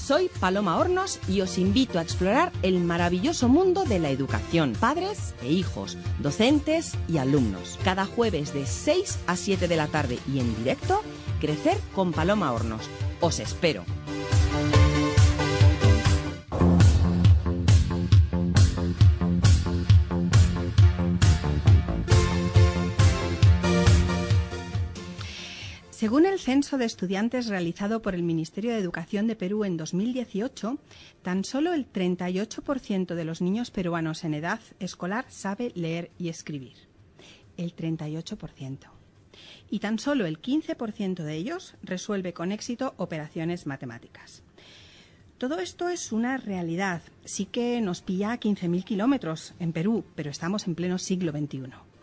Soy Paloma Hornos y os invito a explorar el maravilloso mundo de la educación, padres e hijos, docentes y alumnos. Cada jueves de 6 a 7 de la tarde y en directo, Crecer con Paloma Hornos. Os espero. Según el censo de estudiantes realizado por el Ministerio de Educación de Perú en 2018, tan solo el 38% de los niños peruanos en edad escolar sabe leer y escribir. El 38%. Y tan solo el 15% de ellos resuelve con éxito operaciones matemáticas. Todo esto es una realidad. Sí que nos pilla a 15.000 kilómetros en Perú, pero estamos en pleno siglo XXI.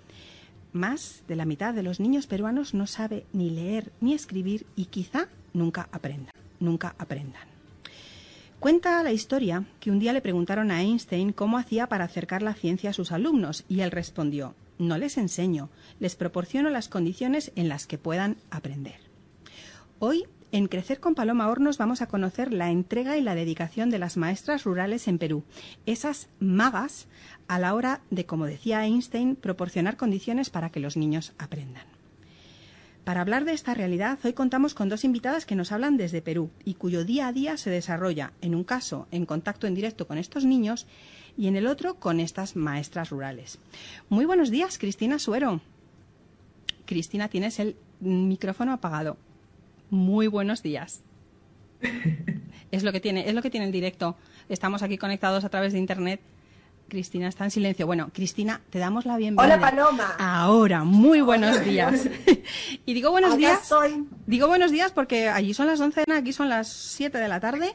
Más de la mitad de los niños peruanos no sabe ni leer ni escribir y quizá nunca aprendan. Cuenta la historia que un día le preguntaron a Einstein cómo hacía para acercar la ciencia a sus alumnos y él respondió: no les enseño, les proporciono las condiciones en las que puedan aprender. Hoy, en Crecer con Paloma Hornos, vamos a conocer la entrega y la dedicación de las maestras rurales en Perú, esas magas a la hora de, como decía Einstein, proporcionar condiciones para que los niños aprendan. Para hablar de esta realidad, hoy contamos con dos invitadas que nos hablan desde Perú y cuyo día a día se desarrolla, en un caso, en contacto en directo con estos niños y en el otro con estas maestras rurales. Muy buenos días, Cristina Suero. Cristina, tienes el micrófono apagado. Muy buenos días. Es lo que tiene el directo. Estamos aquí conectados a través de internet. Cristina está en silencio. Bueno, Cristina, te damos la bienvenida. Hola, Paloma. Ahora, muy buenos días. Y digo buenos días. Digo buenos días porque allí son las 11, aquí son las 7 de la tarde.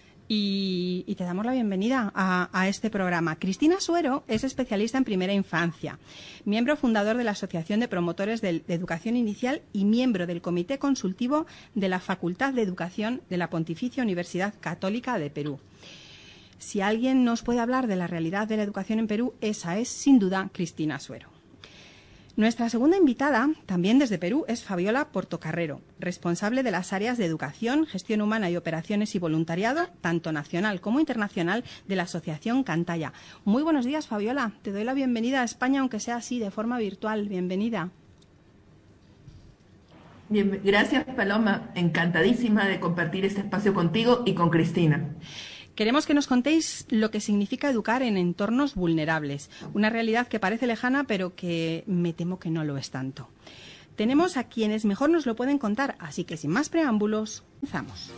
Y te damos la bienvenida a este programa. Cristina Suero es especialista en primera infancia, miembro fundador de la Asociación de Promotores de Educación Inicial y miembro del Comité Consultivo de la Facultad de Educación de la Pontificia Universidad Católica de Perú. Si alguien nos puede hablar de la realidad de la educación en Perú, esa es, sin duda, Cristina Suero. Nuestra segunda invitada, también desde Perú, es Fabiola Portocarrero, responsable de las áreas de Educación, Gestión Humana y Operaciones y Voluntariado, tanto nacional como internacional, de la Asociación Cantalla. Muy buenos días, Fabiola. Te doy la bienvenida a España, aunque sea así, de forma virtual. Bienvenida. Bien, gracias, Paloma. Encantadísima de compartir este espacio contigo y con Cristina. Queremos que nos contéis lo que significa educar en entornos vulnerables, una realidad que parece lejana, pero que me temo que no lo es tanto. Tenemos a quienes mejor nos lo pueden contar, así que sin más preámbulos, comenzamos.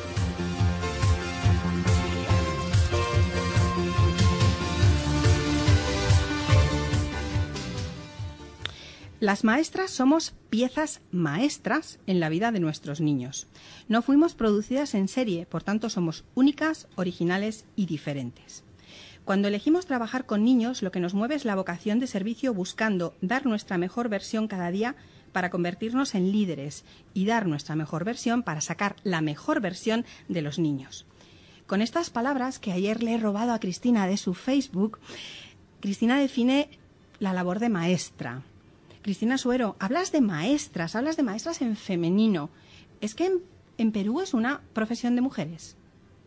Las maestras somos piezas maestras en la vida de nuestros niños. No fuimos producidas en serie, por tanto somos únicas, originales y diferentes. Cuando elegimos trabajar con niños, lo que nos mueve es la vocación de servicio buscando dar nuestra mejor versión cada día para convertirnos en líderes y dar nuestra mejor versión para sacar la mejor versión de los niños. Con estas palabras que ayer le he robado a Cristina de su Facebook, Cristina define la labor de maestra. Cristina Suero, hablas de maestras en femenino. ¿Es que en Perú es una profesión de mujeres?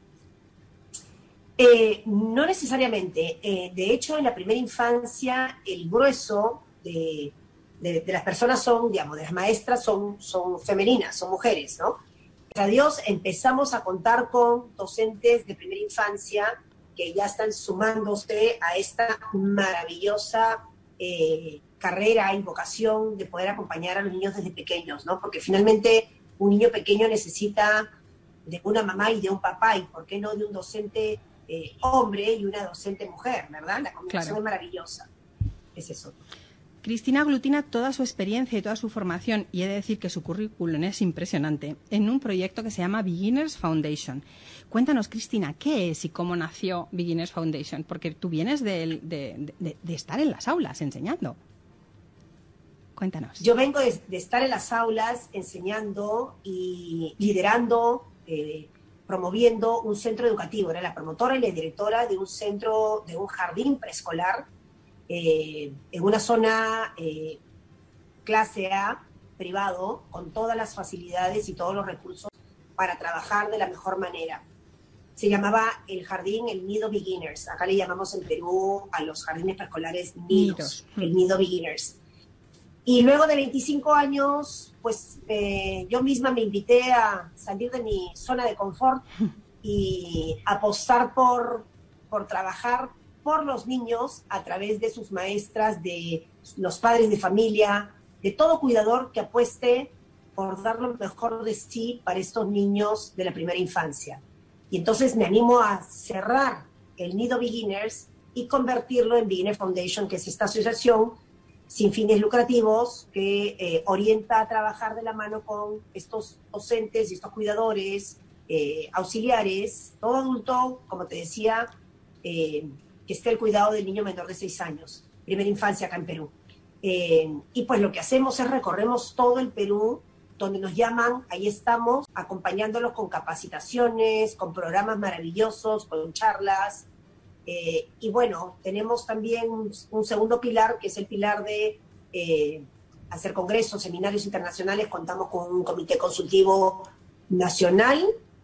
No necesariamente. De hecho, en la primera infancia, el grueso de las personas son, digamos, de las maestras son femeninas, son mujeres, ¿no? Gracias a Dios empezamos a contar con docentes de primera infancia que ya están sumándose a esta maravillosa carrera y vocación de poder acompañar a los niños desde pequeños, ¿no? Porque finalmente un niño pequeño necesita de una mamá y de un papá, y por qué no de un docente hombre y una docente mujer, ¿verdad? La combinación Claro. es maravillosa. Es eso. Cristina aglutina toda su experiencia y toda su formación, y he de decir que su currículum es impresionante, en un proyecto que se llama Beginners Foundation. Cuéntanos, Cristina, ¿qué es y cómo nació Beginners Foundation? Porque tú vienes de estar en las aulas enseñando. Cuéntanos. Yo vengo de estar en las aulas enseñando y liderando, promoviendo un centro educativo. Era la promotora y la directora de un centro, de un jardín preescolar en una zona clase A, privado, con todas las facilidades y todos los recursos para trabajar de la mejor manera. se llamaba el jardín, el Nido Beginners. Acá le llamamos en Perú a los jardines preescolares nidos, el Nido Beginners. Y luego de 25 años, pues yo misma me invité a salir de mi zona de confort y apostar por trabajar por los niños a través de sus maestras, de los padres de familia, de todo cuidador que apueste por dar lo mejor de sí para estos niños de la primera infancia. Y entonces me animo a cerrar el Nido Beginners y convertirlo en Beginner Foundation, que es esta asociación sin fines lucrativos que orienta a trabajar de la mano con estos docentes y estos cuidadores, auxiliares, todo adulto, como te decía, que esté al cuidado del niño menor de 6 años, primera infancia acá en Perú. Y pues lo que hacemos es recorremos todo el Perú, donde nos llaman, ahí estamos, acompañándolos con capacitaciones, con programas maravillosos, con charlas. Y bueno, tenemos también un segundo pilar, que es el pilar de hacer congresos, seminarios internacionales. Contamos con un comité consultivo nacional,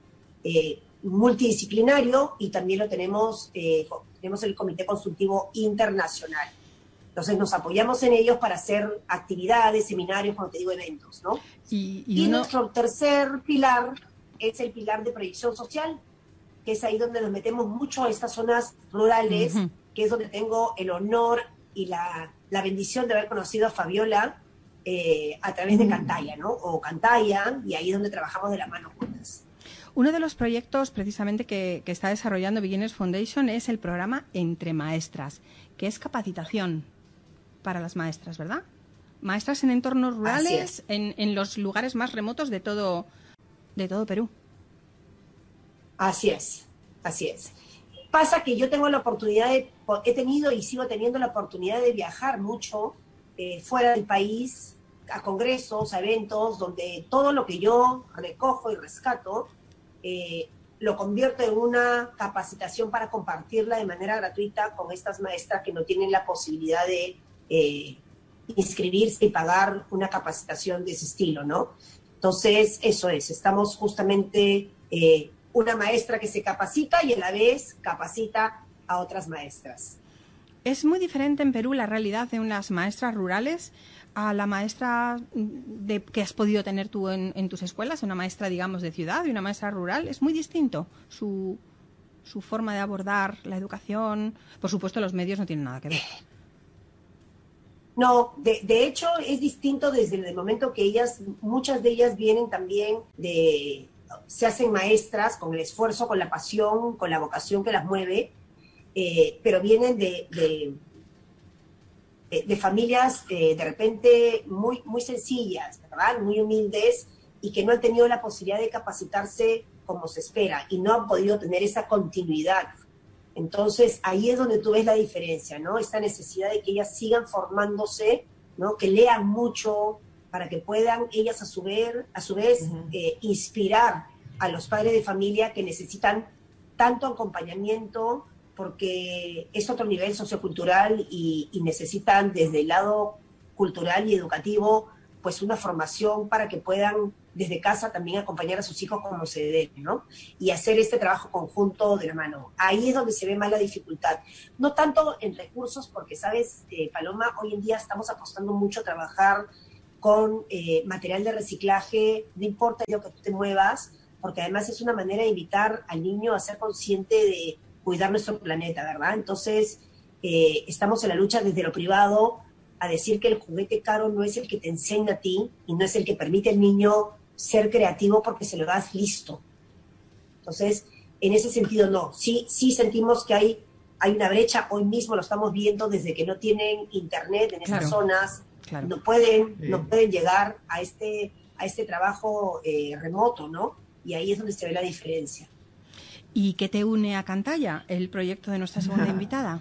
multidisciplinario, y también lo tenemos el comité consultivo internacional. Entonces nos apoyamos en ellos para hacer actividades, seminarios, como te digo, eventos, ¿no? Y nuestro tercer pilar es el pilar de proyección social, que es ahí donde nos metemos mucho a estas zonas rurales, que es donde tengo el honor y la bendición de haber conocido a Fabiola a través de Cantalla, ¿no? O Cantalla, y ahí es donde trabajamos de la mano juntas. Uno de los proyectos precisamente que está desarrollando Beginners Foundation es el programa Entre Maestras, que es capacitación para las maestras, ¿verdad? Maestras en entornos rurales, en los lugares más remotos de todo Perú. Así es, así es. Pasa que yo tengo la oportunidad he tenido y sigo teniendo la oportunidad de viajar mucho fuera del país, a congresos, a eventos, donde todo lo que yo recojo y rescato lo convierto en una capacitación para compartirla de manera gratuita con estas maestras que no tienen la posibilidad de inscribirse y pagar una capacitación de ese estilo, ¿no? Entonces, eso es, estamos justamente una maestra que se capacita y a la vez capacita a otras maestras. ¿Es muy diferente en Perú la realidad de unas maestras rurales a la maestra que has podido tener tú en tus escuelas? Una maestra, digamos, de ciudad y una maestra rural. ¿Es muy distinto su forma de abordar la educación? Por supuesto, los medios no tienen nada que ver. No, de hecho es distinto desde el momento que muchas de ellas vienen también se hacen maestras con el esfuerzo, con la pasión, con la vocación que las mueve, pero vienen de familias de repente muy, muy sencillas, ¿verdad? Muy humildes, y que no han tenido la posibilidad de capacitarse como se espera y no han podido tener esa continuidad. Entonces, ahí es donde tú ves la diferencia, ¿no? Esta necesidad de que ellas sigan formándose, ¿no? Que lean mucho para que puedan ellas a su vez inspirar a los padres de familia que necesitan tanto acompañamiento, porque es otro nivel sociocultural y necesitan desde el lado cultural y educativo pues una formación para que puedan desde casa también acompañar a sus hijos como se debe, ¿no? Y hacer este trabajo conjunto de la mano. Ahí es donde se ve más la dificultad. No tanto en recursos, porque, ¿sabes, Paloma? Hoy en día estamos apostando mucho a trabajar con material de reciclaje, no importa lo que tú te muevas, porque además es una manera de invitar al niño a ser consciente de cuidar nuestro planeta, ¿verdad? Entonces, estamos en la lucha desde lo privado a decir que el juguete caro no es el que te enseña a ti y no es el que permite al niño ser creativo porque se lo das listo. Entonces, en ese sentido no. Sí sentimos que hay una brecha. Hoy mismo lo estamos viendo desde que no tienen internet en estas zonas. Claro. No pueden llegar a este trabajo remoto, ¿no? Y ahí es donde se ve la diferencia. ¿Y qué te une a Cantalla, el proyecto de nuestra segunda invitada?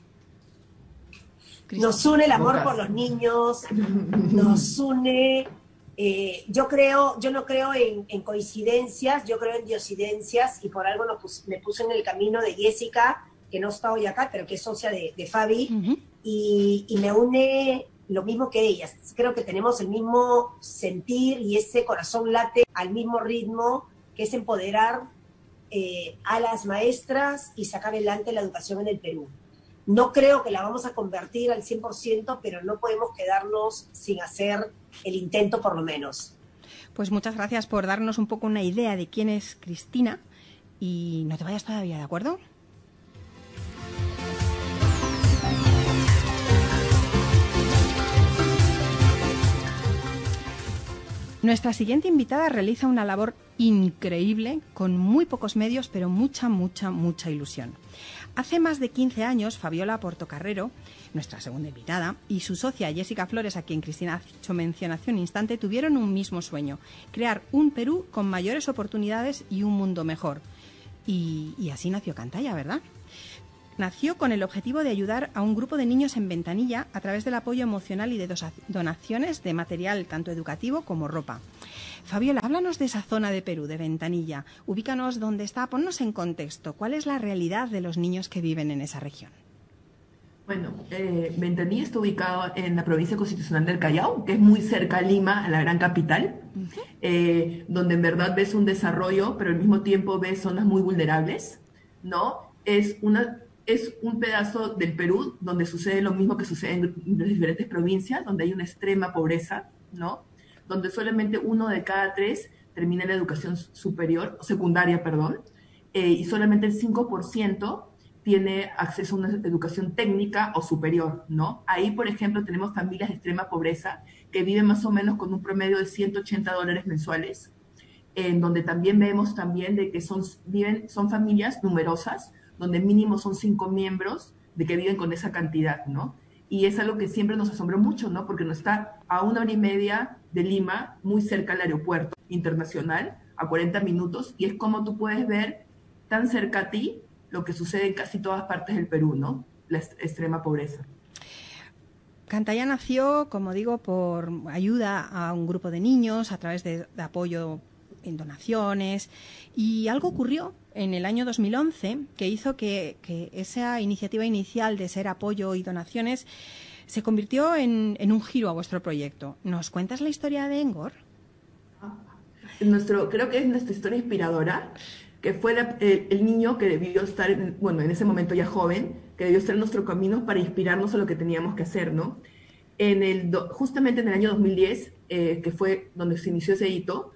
Nos une el amor por los niños, nos une, yo no creo en coincidencias, yo creo en diosidencias, y por algo me puse en el camino de Jessica, que no está hoy acá, pero que es socia de Fabi, y me une lo mismo que ellas. Creo que tenemos el mismo sentir y ese corazón late al mismo ritmo, que es empoderar a las maestras y sacar adelante la educación en el Perú. No creo que la vamos a convertir al 100%, pero no podemos quedarnos sin hacer el intento por lo menos. Pues muchas gracias por darnos un poco una idea de quién es Cristina y no te vayas todavía, ¿de acuerdo? Nuestra siguiente invitada realiza una labor increíble, con muy pocos medios, pero mucha ilusión. Hace más de 15 años, Fabiola Portocarrero, nuestra segunda invitada, y su socia Jessica Flores, a quien Cristina ha hecho mención hace un instante, tuvieron un mismo sueño: crear un Perú con mayores oportunidades y un mundo mejor. Y así nació Cantalla, ¿verdad? Nació con el objetivo de ayudar a un grupo de niños en Ventanilla a través del apoyo emocional y de donaciones de material tanto educativo como ropa. Fabiola, háblanos de esa zona de Perú, de Ventanilla. Ubícanos dónde está, ponnos en contexto. ¿Cuál es la realidad de los niños que viven en esa región? Bueno, Ventanilla está ubicado en la provincia constitucional del Callao, que es muy cerca a Lima, a la gran capital, donde en verdad ves un desarrollo, pero al mismo tiempo ves zonas muy vulnerables, ¿no? Es un pedazo del Perú donde sucede lo mismo que sucede en las diferentes provincias, donde hay una extrema pobreza, ¿no? Donde solamente 1 de cada 3 termina la educación secundaria, y solamente el 5% tiene acceso a una educación técnica o superior, ¿no? Ahí, por ejemplo, tenemos familias de extrema pobreza que viven más o menos con un promedio de $180 mensuales, en donde también vemos de que son familias numerosas, donde mínimo son 5 miembros de que viven con esa cantidad, ¿no? Y es algo que siempre nos asombró mucho, ¿no? Porque nos está a 1 hora y media de Lima, muy cerca al aeropuerto internacional, a 40 minutos, y es como tú puedes ver tan cerca a ti lo que sucede en casi todas partes del Perú, ¿no? La extrema pobreza. Cantalla nació, como digo, por ayuda a un grupo de niños a través de apoyo en donaciones, y algo ocurrió en el año 2011 que hizo que esa iniciativa inicial de ser apoyo y donaciones se convirtió en un giro a vuestro proyecto. ¿Nos cuentas la historia de Engor? Creo que es nuestra historia inspiradora, que fue el niño que debió estar, en ese momento ya joven, que debió estar en nuestro camino para inspirarnos a lo que teníamos que hacer, ¿no? Justamente en el año 2010, que fue donde se inició ese hito,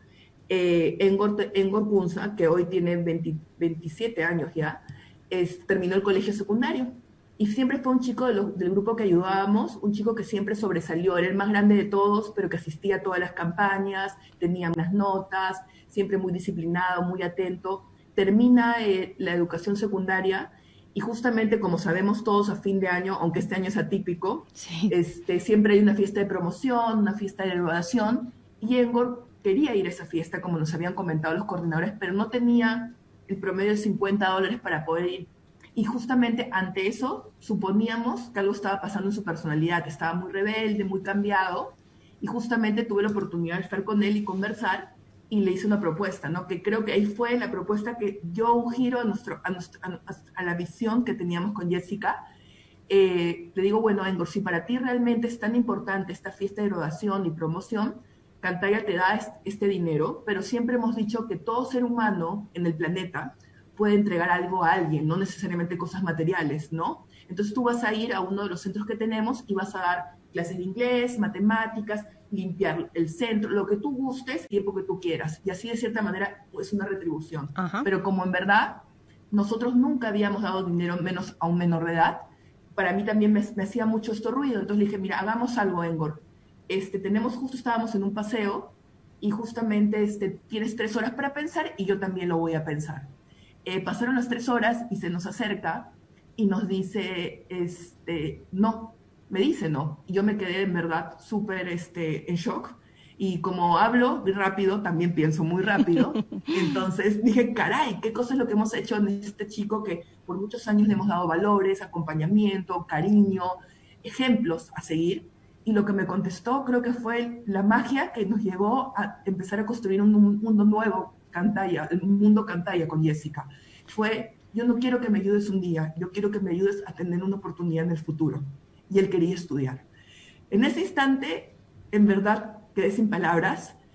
Engor Punza, que hoy tiene 27 años ya, terminó el colegio secundario. Y siempre fue un chico del grupo que ayudábamos, un chico que siempre sobresalió, era el más grande de todos, pero que asistía a todas las campañas, tenía unas notas, siempre muy disciplinado, muy atento. Termina la educación secundaria y justamente, como sabemos todos, a fin de año, aunque este año es atípico, sí, siempre hay una fiesta de promoción, una fiesta de graduación, y Engor quería ir a esa fiesta, como nos habían comentado los coordinadores, pero no tenía el promedio de $50 para poder ir. Y justamente ante eso suponíamos que algo estaba pasando en su personalidad, que estaba muy rebelde, muy cambiado, y justamente tuve la oportunidad de estar con él y conversar, y le hice una propuesta, ¿no? Que creo que ahí fue la propuesta que dio un giro a la visión que teníamos con Jessica. Le digo, bueno, Engor, si para ti realmente es tan importante esta fiesta de graduación y promoción, Cantalla te da este dinero, pero siempre hemos dicho que todo ser humano en el planeta puede entregar algo a alguien, no necesariamente cosas materiales, ¿no? Entonces tú vas a ir a uno de los centros que tenemos y vas a dar clases de inglés, matemáticas, limpiar el centro, lo que tú gustes, tiempo que tú quieras. Y así, de cierta manera, es una retribución. Ajá. Pero como en verdad nosotros nunca habíamos dado dinero menos a un menor de edad, para mí también me hacía mucho esto ruido. Entonces le dije, mira, hagamos algo, Engor. Estábamos en un paseo y justamente tienes 3 horas para pensar y yo también lo voy a pensar. Pasaron las 3 horas y se nos acerca y nos dice, no, me dice no. Y yo me quedé en verdad súper en shock. Y como hablo rápido, también pienso muy rápido. Entonces dije, caray, ¿qué cosa es lo que hemos hecho en este chico que por muchos años le hemos dado valores, acompañamiento, cariño, ejemplos a seguir? Y lo que me contestó creo que fue la magia que nos llevó a empezar a construir un mundo nuevo, Cantalla, el mundo Cantalla con Jessica. Fue, yo no quiero que me ayudes un día, yo quiero que me ayudes a tener una oportunidad en el futuro. Y él quería estudiar. En ese instante, en verdad, quedé sin palabras.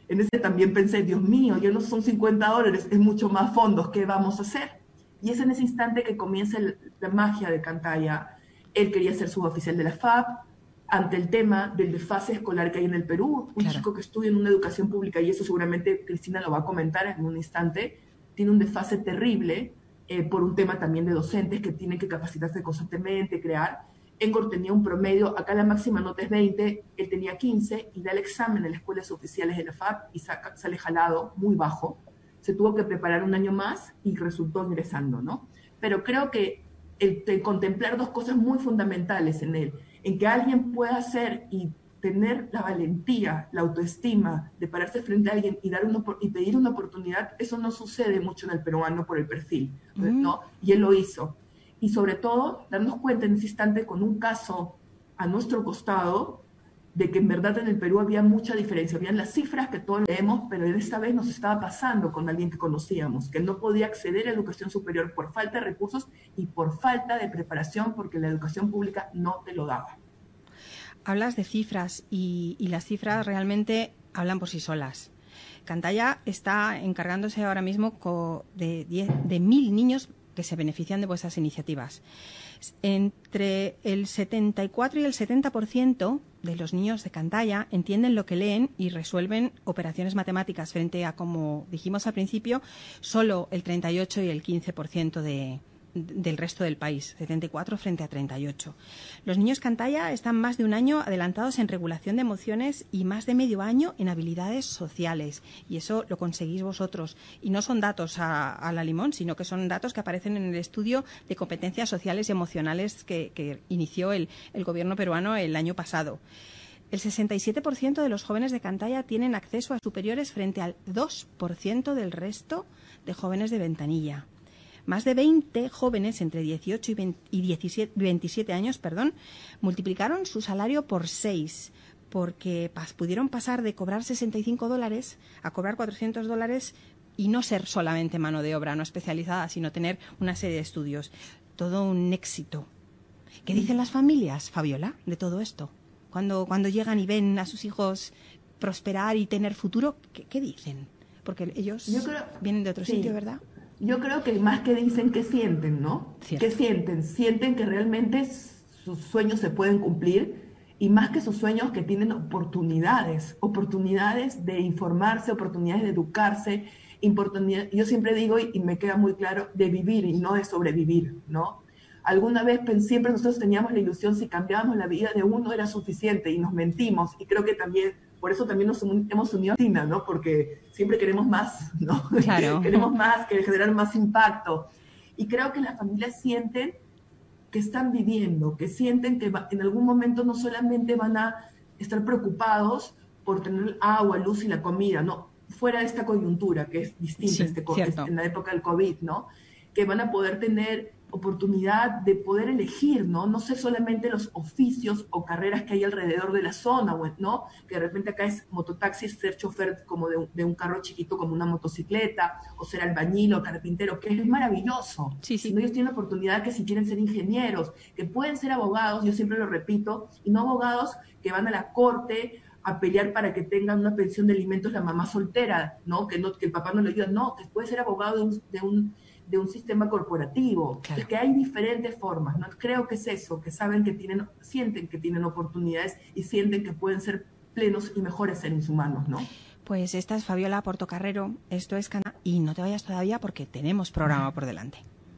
En ese también pensé, Dios mío, ya no son $50, es mucho más fondos, ¿qué vamos a hacer? Y es en ese instante que comienza la magia de Cantaya. Él quería ser suboficial de la FAP, ante el tema del desfase escolar que hay en el Perú. Un Claro. chico que estudia en una educación pública, y eso seguramente Cristina lo va a comentar en un instante, tiene un desfase terrible por un tema también de docentes que tienen que capacitarse constantemente, crear. Engor tenía un promedio, acá la máxima nota es 20, él tenía 15 y da el examen en las escuelas oficiales de la FAP y sale jalado, muy bajo. Se tuvo que preparar un año más y resultó ingresando, ¿no? Pero creo que el contemplar dos cosas muy fundamentales en él, en que alguien pueda hacer y tener la valentía, la autoestima de pararse frente a alguien y pedir una oportunidad, eso no sucede mucho en el peruano por el perfil, ¿no? Y él lo hizo. Y sobre todo, darnos cuenta en ese instante con un caso a nuestro costado de que en verdad en el Perú había mucha diferencia. Habían las cifras que todos leemos, pero esta vez nos estaba pasando con alguien que conocíamos, que no podía acceder a educación superior por falta de recursos y por falta de preparación, porque la educación pública no te lo daba. Hablas de cifras y las cifras realmente hablan por sí solas. Cantaya está encargándose ahora mismo de 1.000 niños que se benefician de vuestras iniciativas. Entre el 74 y el 70% de los niños de Cantaya entienden lo que leen y resuelven operaciones matemáticas frente a, como dijimos al principio, solo el 38 y el 15% del resto del país, 74 frente a 38. Los niños Cantaya están más de un año adelantados en regulación de emociones y más de medio año en habilidades sociales. Y eso lo conseguís vosotros. Y no son datos a la limón, sino que son datos que aparecen en el estudio de competencias sociales y emocionales que inició el gobierno peruano el año pasado. El 67% de los jóvenes de Cantaya tienen acceso a superiores frente al 2% del resto de jóvenes de Ventanilla. Más de 20 jóvenes entre 18 y 27 años multiplicaron su salario por 6, porque pudieron pasar de cobrar $65 a cobrar $400 y no ser solamente mano de obra no especializada, sino tener una serie de estudios. Todo un éxito. ¿Qué dicen las familias, Fabiola, de todo esto? Cuando llegan y ven a sus hijos prosperar y tener futuro, ¿qué dicen? Porque ellos vienen de otro sitio, ¿verdad? Yo creo que más que dicen, que sienten, ¿no? Cierto. ¿Qué sienten? Sienten que realmente sus sueños se pueden cumplir y más que sus sueños, que tienen oportunidades de informarse, oportunidades de educarse, yo siempre digo, y me queda muy claro, de vivir y no de sobrevivir, ¿no? Alguna vez siempre nosotros teníamos la ilusión, si cambiábamos la vida de uno era suficiente y nos mentimos, y creo que también por eso también nos hemos unido a Argentina, ¿no? Porque siempre queremos más, ¿no? Claro. Queremos más, generar más impacto. Y creo que las familias sienten que están viviendo, que sienten que en algún momento no solamente van a estar preocupados por tener agua, luz y la comida, ¿no? Fuera de esta coyuntura, que es distinta en la época del COVID, ¿no? Que van a poder tener oportunidad de poder elegir, ¿no? No ser solamente los oficios o carreras que hay alrededor de la zona, ¿no? Que de repente acá es mototaxi, ser chofer como de un carro chiquito como una motocicleta, o ser albañil o carpintero, que es maravilloso. Sí. Sino ellos tienen la oportunidad que si quieren ser ingenieros, que pueden ser abogados, yo siempre lo repito, y no abogados que van a la corte a pelear para que tengan una pensión de alimentos la mamá soltera, ¿no? Que el papá no le ayuda, no, que puede ser abogado de un sistema corporativo. Claro. Es que hay diferentes formas, ¿no? Creo que es eso, que sienten que tienen oportunidades y sienten que pueden ser plenos y mejores seres humanos, ¿no? Pues esta es Fabiola Portocarrero, esto es Cana, y no te vayas todavía porque tenemos programa por delante.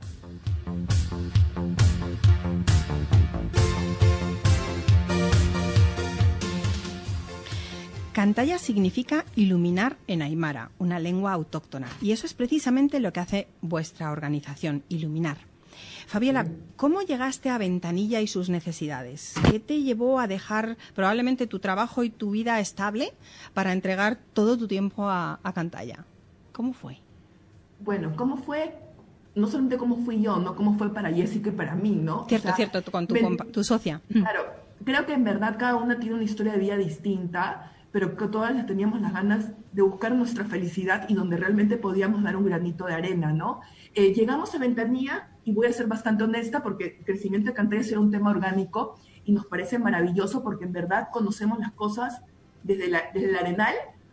Cantaya significa iluminar en aymara, una lengua autóctona, y eso es precisamente lo que hace vuestra organización, iluminar. Fabiola, ¿cómo llegaste a Ventanilla y sus necesidades? ¿Qué te llevó a dejar probablemente tu trabajo y tu vida estable para entregar todo tu tiempo a Cantaya? ¿Cómo fue? Bueno, ¿cómo fue? No solamente cómo fui yo, no cómo fue para Jessica y para mí, ¿no? Cierto, con tu socia. Claro, creo que en verdad cada una tiene una historia de vida distinta, pero que todas teníamos las ganas de buscar nuestra felicidad y donde realmente podíamos dar un granito de arena, ¿no? Llegamos a Ventanilla, y voy a ser bastante honesta porque el crecimiento de Cantaya era un tema orgánico y nos parece maravilloso porque en verdad conocemos las cosas desde el arenal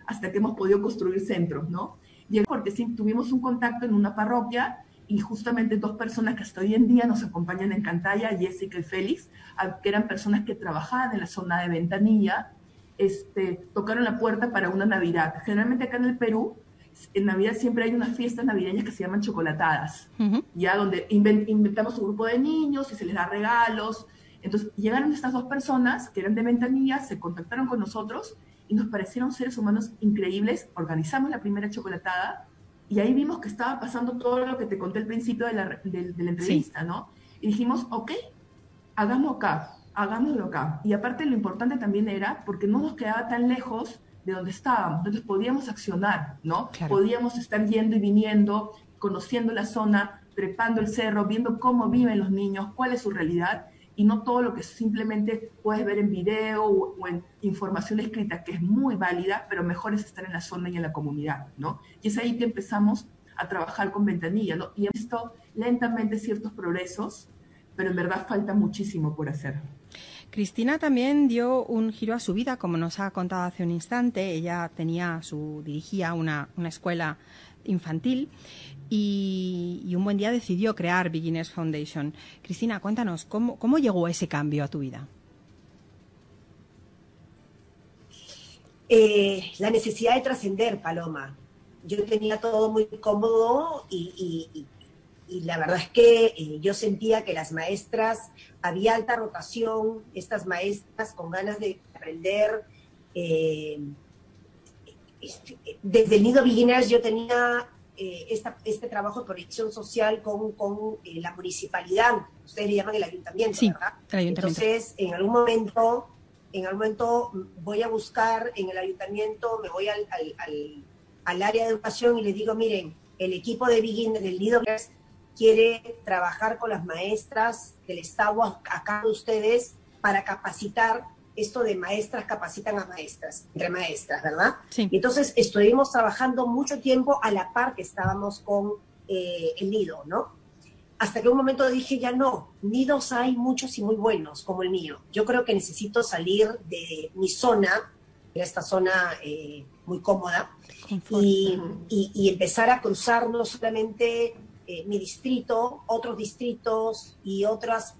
hasta que hemos podido construir centros, ¿no? Y es porque sí, tuvimos un contacto en una parroquia y justamente dos personas que hasta hoy en día nos acompañan en Cantaya, Jessica y Félix, que eran personas que trabajaban en la zona de Ventanilla, tocaron la puerta para una Navidad. Generalmente acá en el Perú, en Navidad siempre hay unas fiestas navideñas que se llaman chocolatadas, ya donde inventamos un grupo de niños y se les da regalos. Entonces llegaron estas dos personas que eran de Ventanilla, se contactaron con nosotros y nos parecieron seres humanos increíbles. Organizamos la primera chocolatada y ahí vimos que estaba pasando todo lo que te conté al principio de la entrevista, sí, ¿no? Y dijimos, ok, hagámoslo acá. Y aparte lo importante también era porque no nos quedaba tan lejos de donde estábamos, entonces podíamos accionar, ¿no? Claro. Podíamos estar yendo y viniendo, conociendo la zona, trepando el cerro, viendo cómo viven los niños, cuál es su realidad, y no todo lo que simplemente puedes ver en video o en información escrita, que es muy válida, pero mejor es estar en la zona y en la comunidad, ¿no? Y es ahí que empezamos a trabajar con Ventanilla, ¿no? Y hemos visto lentamente ciertos progresos, pero en verdad falta muchísimo por hacer. Cristina también dio un giro a su vida, como nos ha contado hace un instante. Ella dirigía una escuela infantil y un buen día decidió crear Beginners Foundation. Cristina, cuéntanos, ¿cómo llegó ese cambio a tu vida? La necesidad de trascender, Paloma. Yo tenía todo muy cómodo y la verdad es que yo sentía que las maestras, había alta rotación, estas maestras con ganas de aprender. Desde el Nido Beginners yo tenía este trabajo de proyección social con la municipalidad, ustedes le llaman el ayuntamiento, sí, ¿verdad? El ayuntamiento. Entonces, en algún momento voy a buscar en el ayuntamiento, me voy al área de educación y les digo, miren, el equipo de Beginners, del Nido Beginners, quiere trabajar con las maestras del Estado acá de ustedes para capacitar esto de maestras capacitan a maestras, entre maestras, ¿verdad? Sí. Y entonces estuvimos trabajando mucho tiempo a la par que estábamos con el nido, ¿no? Hasta que un momento dije, ya no, nidos hay muchos y muy buenos, como el mío. Yo creo que necesito salir de mi zona, de esta zona muy cómoda, y empezar a cruzar no solamente mi distrito, otros distritos y otras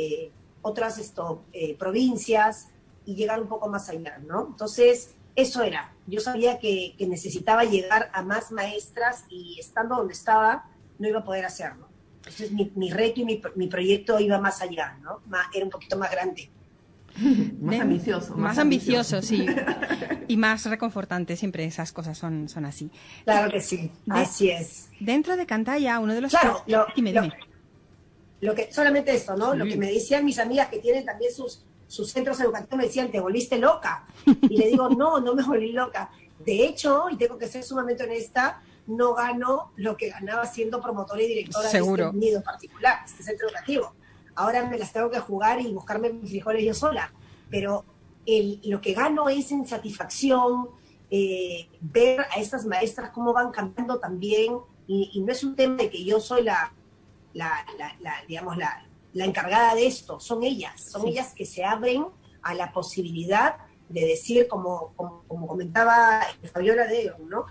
provincias, y llegar un poco más allá, ¿no? Entonces, eso era. Yo sabía que necesitaba llegar a más maestras y estando donde estaba, no iba a poder hacerlo. Entonces, mi reto y mi proyecto iba más allá, ¿no? Era un poquito más grande. Más ambicioso. Más ambicioso, sí. Y más reconfortante, siempre esas cosas son así. Claro que sí, así es. Dentro de Cantaya, uno de los... Claro, dime. Solamente esto, ¿no? Sí. Lo que me decían mis amigas que tienen también sus centros educativos, me decían, te volviste loca. Y le digo, no me volví loca. De hecho, y tengo que ser sumamente honesta, no gano lo que ganaba siendo promotora y directora de este nido particular, este centro educativo. Ahora me las tengo que jugar y buscarme mis frijoles yo sola. Pero lo que gano es en satisfacción, ver a estas maestras cómo van cambiando también, y no es un tema de que yo soy la encargada de esto, son ellas que se abren a la posibilidad de decir, como comentaba Fabiola de ¿no?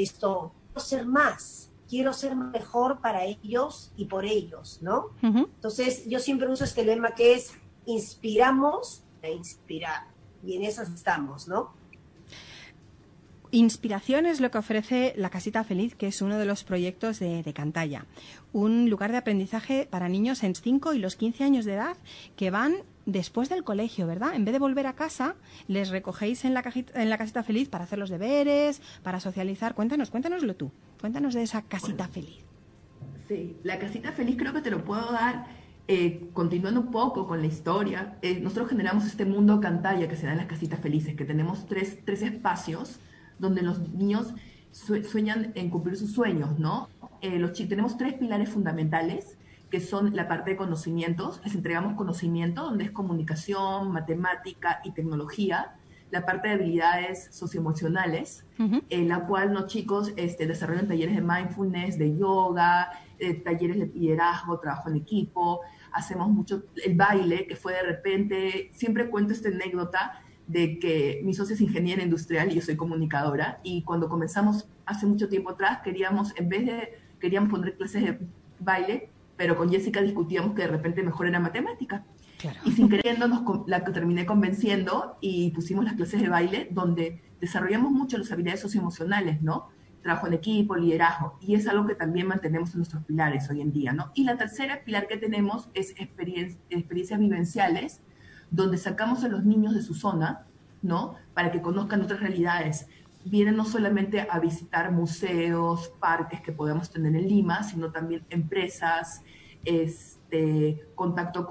Quiero ser mejor para ellos y por ellos, ¿no? Uh-huh. Entonces, yo siempre uso este lema que es, inspiramos a inspirar, y en esas estamos, ¿no? Inspiración es lo que ofrece la Casita Feliz, que es uno de los proyectos de Cantaya. Un lugar de aprendizaje para niños en 5 y los 15 años de edad que van después del colegio, ¿verdad? En vez de volver a casa, les recogéis en la Casita Feliz para hacer los deberes, para socializar. Cuéntanoslo tú. Cuéntanos de esa Casita Feliz. Sí, la Casita Feliz creo que te lo puedo dar continuando un poco con la historia. Nosotros generamos este mundo Cantaya que se da en las Casitas Felices, que tenemos tres espacios donde los niños sueñan en cumplir sus sueños, ¿no? Tenemos 3 pilares fundamentales, que son la parte de conocimientos, les entregamos conocimiento, donde es comunicación, matemática y tecnología, la parte de habilidades socioemocionales, uh-huh. En la cual los chicos desarrollan talleres de mindfulness, de yoga, talleres de liderazgo, trabajo en equipo, hacemos mucho el baile, que fue de repente, siempre cuento esta anécdota, de que mi socia es ingeniera industrial y yo soy comunicadora, y cuando comenzamos hace mucho tiempo atrás, queríamos poner clases de baile, pero con Jessica discutíamos que de repente mejor era matemática. Claro. Y sin queriendo la terminé convenciendo y pusimos las clases de baile donde desarrollamos mucho las habilidades socioemocionales, ¿no? Trabajo en equipo, liderazgo, y es algo que también mantenemos en nuestros pilares hoy en día, ¿no? Y la tercera pilar que tenemos es experiencias vivenciales, donde sacamos a los niños de su zona, ¿no? Para que conozcan otras realidades. Vienen no solamente a visitar museos, parques que podemos tener en Lima, sino también empresas, contacto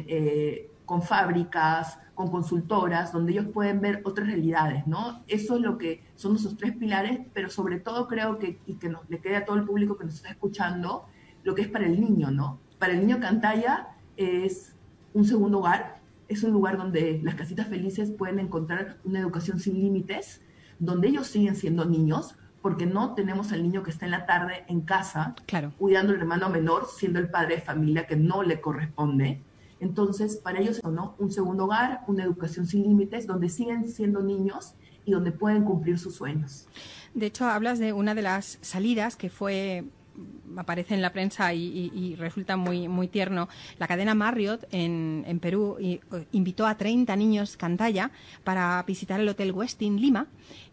con fábricas, con consultoras, donde ellos pueden ver otras realidades, ¿no? Eso es lo que son nuestros tres pilares, pero sobre todo creo que, y que le quede a todo el público que nos está escuchando, lo que es para el niño, ¿no? Para el niño Cantaya es un segundo hogar, es un lugar donde las casitas felices pueden encontrar una educación sin límites, donde ellos siguen siendo niños, porque no tenemos al niño que está en la tarde en casa, claro, cuidando al hermano menor, siendo el padre de familia que no le corresponde. Entonces, para ellos, ¿no? Un segundo hogar, una educación sin límites, donde siguen siendo niños y donde pueden cumplir sus sueños. De hecho, hablas de una de las salidas que aparece en la prensa y resulta muy, muy tierno. La cadena Marriott en Perú invitó a 30 niños Cantaya para visitar el Hotel Westin Lima,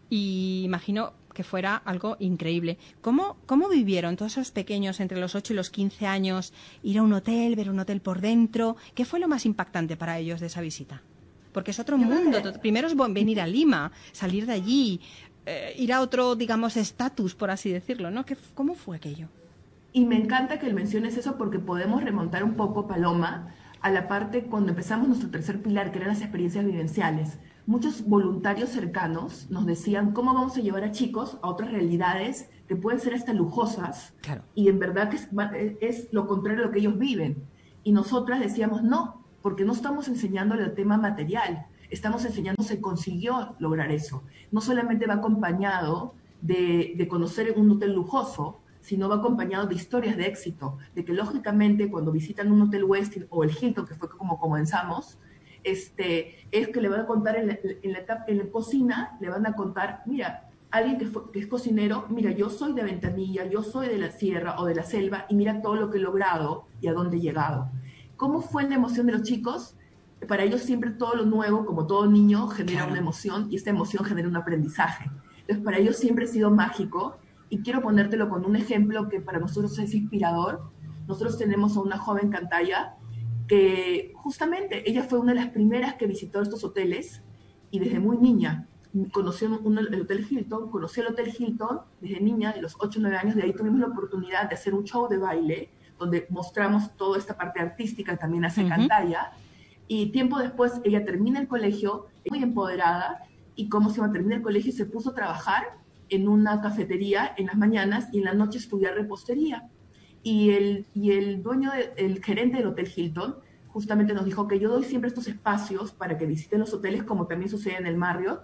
y imagino que fuera algo increíble. ¿Cómo vivieron todos esos pequeños entre los 8 y los 15 años ir a un hotel, ver un hotel por dentro? ¿Qué fue lo más impactante para ellos de esa visita? Porque es otro mundo. Primero es venir a Lima, salir de allí, ir a otro, digamos, estatus, por así decirlo, ¿no? ¿Cómo fue aquello? Y me encanta que menciones eso porque podemos remontar un poco, Paloma, a la parte cuando empezamos nuestro tercer pilar, que eran las experiencias vivenciales. Muchos voluntarios cercanos nos decían cómo vamos a llevar a chicos a otras realidades que pueden ser hasta lujosas, claro, y en verdad que es lo contrario a lo que ellos viven. Y nosotras decíamos no, porque no estamos enseñando el tema material, estamos enseñando se consiguió lograr eso. No solamente va acompañado de conocer un hotel lujoso, sino va acompañado de historias de éxito, de que lógicamente cuando visitan un hotel Westin o el Hilton, que fue como comenzamos, es que le van a contar en la cocina, le van a contar, mira, alguien que es cocinero, mira, yo soy de Ventanilla, yo soy de la sierra o de la selva, y mira todo lo que he logrado y a dónde he llegado. ¿Cómo fue la emoción de los chicos? Para ellos siempre todo lo nuevo, como todo niño, genera una emoción, y esta emoción genera un aprendizaje. Entonces, para ellos siempre ha sido mágico, y quiero ponértelo con un ejemplo que para nosotros es inspirador. Nosotros tenemos a una joven Cantaya que justamente ella fue una de las primeras que visitó estos hoteles, y desde muy niña conoció el Hotel Hilton, desde niña, de los 8 o 9 años. De ahí tuvimos la oportunidad de hacer un show de baile, donde mostramos toda esta parte artística que también hace Cantaya, y tiempo después ella termina el colegio, muy empoderada, y termina el colegio y se puso a trabajar en una cafetería en las mañanas, y en la noche estudiar repostería. Y el dueño, el gerente del Hotel Hilton, justamente nos dijo que yo doy siempre estos espacios para que visiten los hoteles, como también sucede en el Marriott,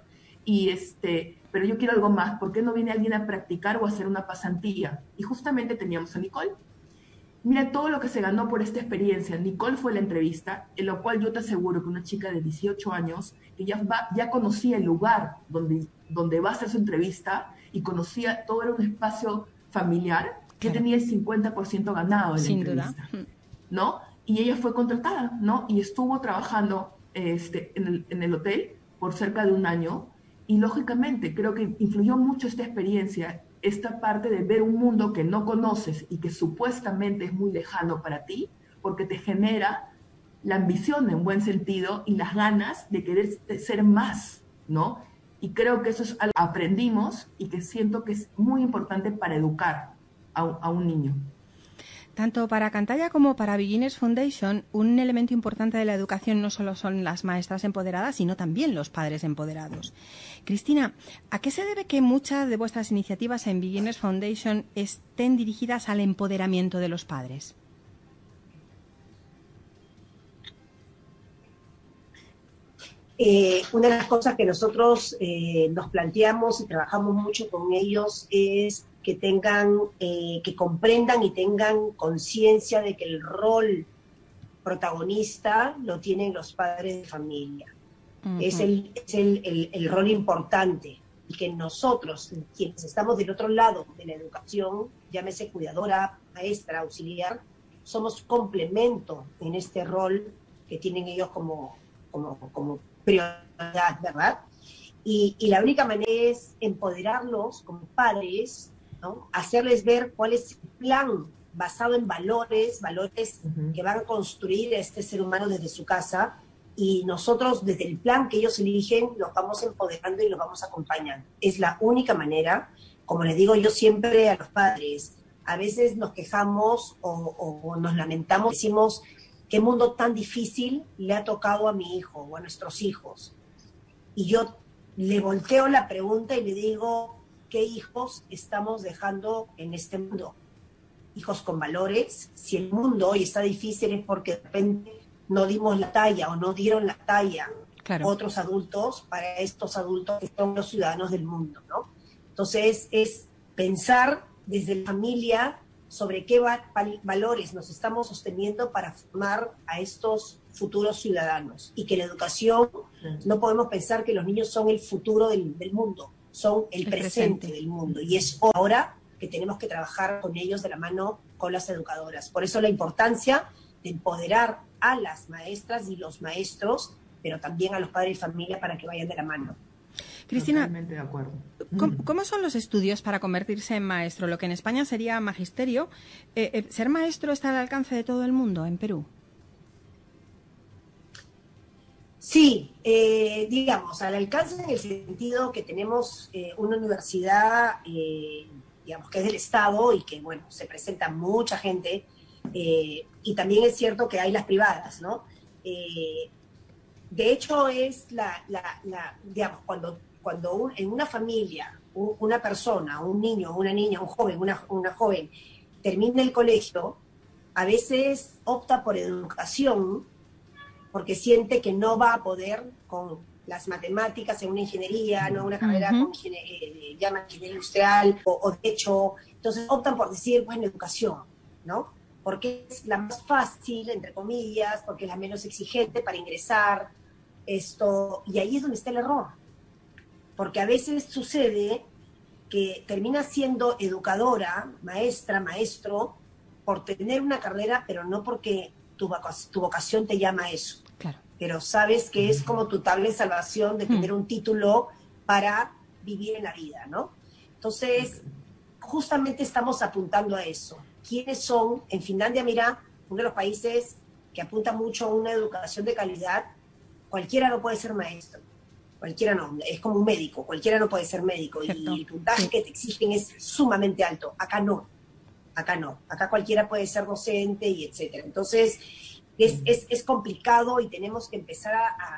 pero yo quiero algo más. ¿Por qué no viene alguien a practicar o a hacer una pasantía? Y justamente teníamos a Nicole. Mira todo lo que se ganó por esta experiencia. Nicole fue la entrevista, en lo cual yo te aseguro que una chica de 18 años, que ya conocía el lugar donde va a hacer su entrevista, y conocía, todo era un espacio familiar, que tenía el 50% ganado en la entrevista, ¿no? Y ella fue contratada, ¿no? Y estuvo trabajando en el hotel por cerca de un año, y lógicamente creo que influyó mucho esta experiencia, esta parte de ver un mundo que no conoces y que supuestamente es muy lejano para ti, porque te genera la ambición en buen sentido y las ganas de querer ser más, ¿no? Y creo que eso es algo que aprendimos y que siento que es muy importante para educar a un niño. Tanto para Cantaya como para Beginners Foundation, un elemento importante de la educación no solo son las maestras empoderadas, sino también los padres empoderados. Cristina, ¿a qué se debe que muchas de vuestras iniciativas en Beginners Foundation estén dirigidas al empoderamiento de los padres? Una de las cosas que nosotros nos planteamos y trabajamos mucho con ellos es que que comprendan y tengan conciencia de que el rol protagonista lo tienen los padres de familia. Es el rol importante. Y que nosotros, quienes estamos del otro lado de la educación, llámese cuidadora, maestra, auxiliar, somos complemento en este rol que tienen ellos como prioridad, ¿verdad? Y la única manera es empoderarlos como padres, ¿no? Hacerles ver cuál es el plan basado en valores que van a construir a este ser humano desde su casa, y nosotros desde el plan que ellos eligen los vamos empoderando y los vamos acompañando. Es la única manera. Como les digo yo siempre a los padres, a veces nos quejamos o nos lamentamos, decimos qué mundo tan difícil le ha tocado a mi hijo o a nuestros hijos. Y yo le volteo la pregunta y le digo, ¿qué hijos estamos dejando en este mundo? Hijos con valores. Si el mundo hoy está difícil es porque de repente no dimos la talla o no dieron la talla otros adultos para estos adultos que son los ciudadanos del mundo, ¿no? Entonces es pensar desde la familia sobre qué valores nos estamos sosteniendo para formar a estos futuros ciudadanos, y que la educación, no podemos pensar que los niños son el futuro del mundo, son el presente del mundo, y es ahora que tenemos que trabajar con ellos de la mano con las educadoras. Por eso la importancia de empoderar a las maestras y los maestros, pero también a los padres y familia para que vayan de la mano. Cristina, totalmente de acuerdo. ¿Cómo son los estudios para convertirse en maestro? Lo que en España sería magisterio. ¿Ser maestro está al alcance de todo el mundo en Perú? Sí, digamos, al alcance en el sentido que tenemos una universidad, digamos, que es del Estado y que, bueno, se presenta mucha gente, y también es cierto que hay las privadas, ¿no? De hecho, es digamos, cuando en una familia, una persona, un niño, una niña, un joven, una joven, termina el colegio, a veces opta por educación porque siente que no va a poder con las matemáticas en una ingeniería, no una carrera con llama ingeniería industrial o derecho. Entonces optan por decir, bueno, educación, ¿no? Porque es la más fácil, entre comillas, porque es la menos exigente para ingresar, y ahí es donde está el error. Porque a veces sucede que termina siendo educadora, maestra, maestro, por tener una carrera, pero no porque tu vocación te llama a eso. Claro. Pero sabes que es como tu tabla de salvación de tener un título para vivir en la vida, ¿no? Entonces, justamente estamos apuntando a eso. ¿Quiénes son? En Finlandia, mira, uno de los países que apunta mucho a una educación de calidad, cualquiera no puede ser maestro. Cualquiera no, es como un médico, cualquiera no puede ser médico. Cierto. Y el puntaje que te exigen es sumamente alto. Acá no. Acá cualquiera puede ser docente y etcétera. Entonces, es complicado y tenemos que empezar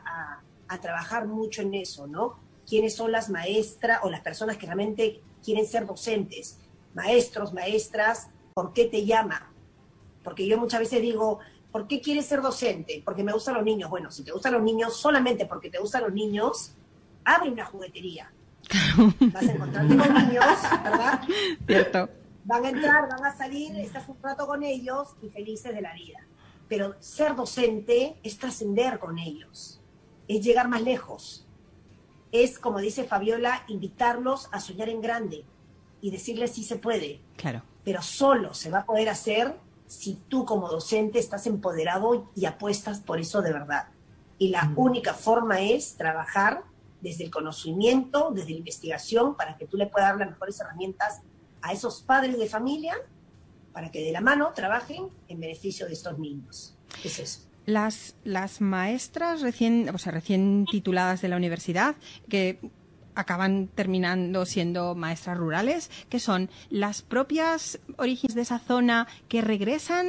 a trabajar mucho en eso, ¿no? ¿Quiénes son las maestras o las personas que realmente quieren ser docentes? Maestros, maestras, ¿por qué te llama? Porque yo muchas veces digo, ¿por qué quieres ser docente? Porque me gustan los niños. Bueno, si te gustan los niños, solamente porque te gustan los niños, abre una juguetería. Vas a encontrarte con niños, ¿verdad? Cierto. Van a entrar, van a salir, estás un rato con ellos y felices de la vida. Pero ser docente es trascender con ellos, es llegar más lejos. Es, como dice Fabiola, invitarlos a soñar en grande y decirles sí se puede. Claro. Pero solo se va a poder hacer si tú como docente estás empoderado y apuestas por eso de verdad. Y la única forma es trabajar desde el conocimiento, desde la investigación, para que tú le puedas dar las mejores herramientas a esos padres de familia para que de la mano trabajen en beneficio de estos niños. Es eso. Las maestras recién tituladas de la universidad, que acaban terminando siendo maestras rurales, que son las propias orígenes de esa zona que regresan,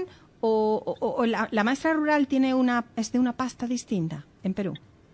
o la maestra rural es de una pasta distinta en Perú.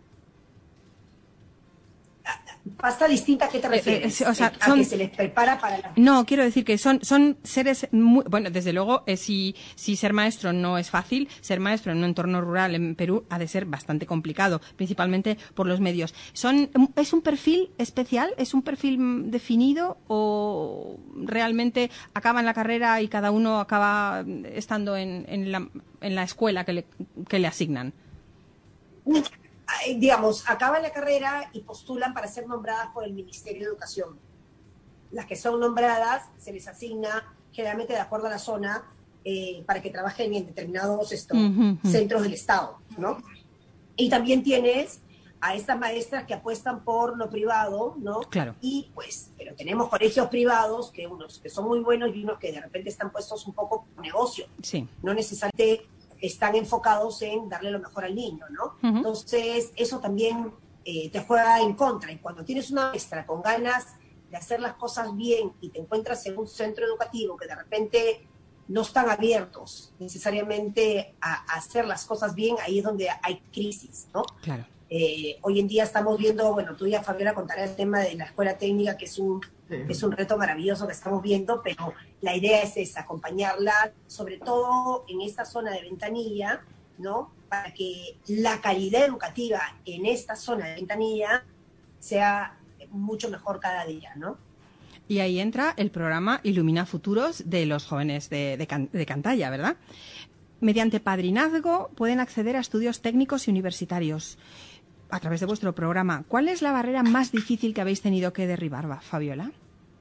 ¿Pasta distinta a qué te refieres? O sea, ¿A que se les prepara para la...? No, quiero decir que son seres muy... Bueno, desde luego, si ser maestro no es fácil, ser maestro en un entorno rural en Perú ha de ser bastante complicado, principalmente por los medios. ¿Es un perfil especial? ¿Es un perfil definido? ¿O realmente acaban la carrera y cada uno acaba estando en la escuela que le asignan? digamos, acaban la carrera y postulan para ser nombradas por el Ministerio de Educación. Las que son nombradas se les asigna generalmente de acuerdo a la zona para que trabajen en determinados centros del Estado, ¿no? Y también tienes a estas maestras que apuestan por lo privado, ¿no? Claro. Y pues, pero tenemos colegios privados, que unos que son muy buenos y unos que de repente están puestos un poco por negocio. Sí. No necesariamente están enfocados en darle lo mejor al niño, ¿no? Entonces, eso también te juega en contra. Y cuando tienes una maestra con ganas de hacer las cosas bien y te encuentras en un centro educativo que de repente no están abiertos necesariamente a hacer las cosas bien, ahí es donde hay crisis, ¿no? Claro. Hoy en día estamos viendo, bueno, tú ya, Fabiola, contarás el tema de la escuela técnica, que es un reto maravilloso que estamos viendo, pero la idea es esa, acompañarla, sobre todo en esta zona de Ventanilla, ¿no? Para que la calidad educativa en esta zona de Ventanilla sea mucho mejor cada día, ¿no? Y ahí entra el programa Ilumina Futuros de los jóvenes de Cantalla, ¿verdad? Mediante padrinazgo pueden acceder a estudios técnicos y universitarios a través de vuestro programa. ¿Cuál es la barrera más difícil que habéis tenido que derribar, Fabiola?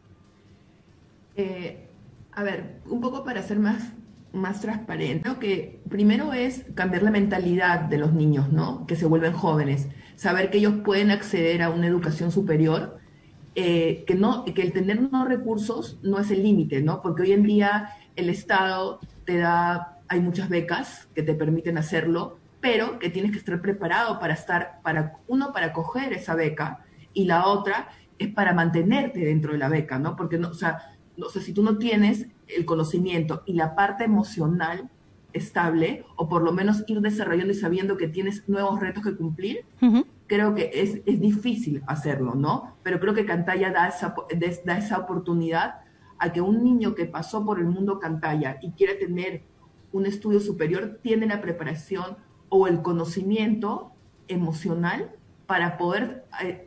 A ver, un poco para ser más transparente, creo que primero es cambiar la mentalidad de los niños, ¿no? Que se vuelven jóvenes, saber que ellos pueden acceder a una educación superior, que el tener unos recursos no es el límite, ¿no? Porque hoy en día el Estado hay muchas becas que te permiten hacerlo, pero que tienes que estar preparado para coger esa beca, y la otra es para mantenerte dentro de la beca, ¿no? Porque si tú no tienes el conocimiento y la parte emocional estable, o por lo menos ir desarrollando y sabiendo que tienes nuevos retos que cumplir, creo que es difícil hacerlo, ¿no? Pero creo que Cantalla da esa oportunidad a que un niño que pasó por el mundo Cantalla y quiere tener un estudio superior tiene la preparación o el conocimiento emocional para poder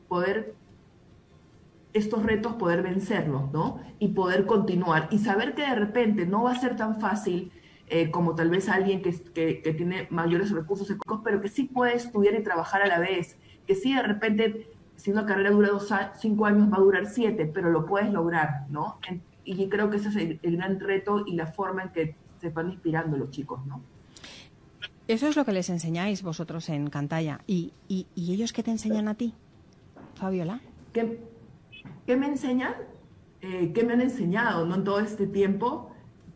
estos retos, poder vencerlos, ¿no? Y poder continuar. Y saber que de repente no va a ser tan fácil como tal vez alguien que tiene mayores recursos económicos, pero que sí puede estudiar y trabajar a la vez. Que sí, de repente, si una carrera dura 5 años, va a durar 7, pero lo puedes lograr, ¿no? Y creo que ese es el gran reto y la forma en que se van inspirando los chicos, ¿no? Eso es lo que les enseñáis vosotros en Cantalla. ¿Y ellos qué te enseñan a ti, Fabiola? ¿Qué me enseñan? ¿Qué me han enseñado, ¿no? En todo este tiempo,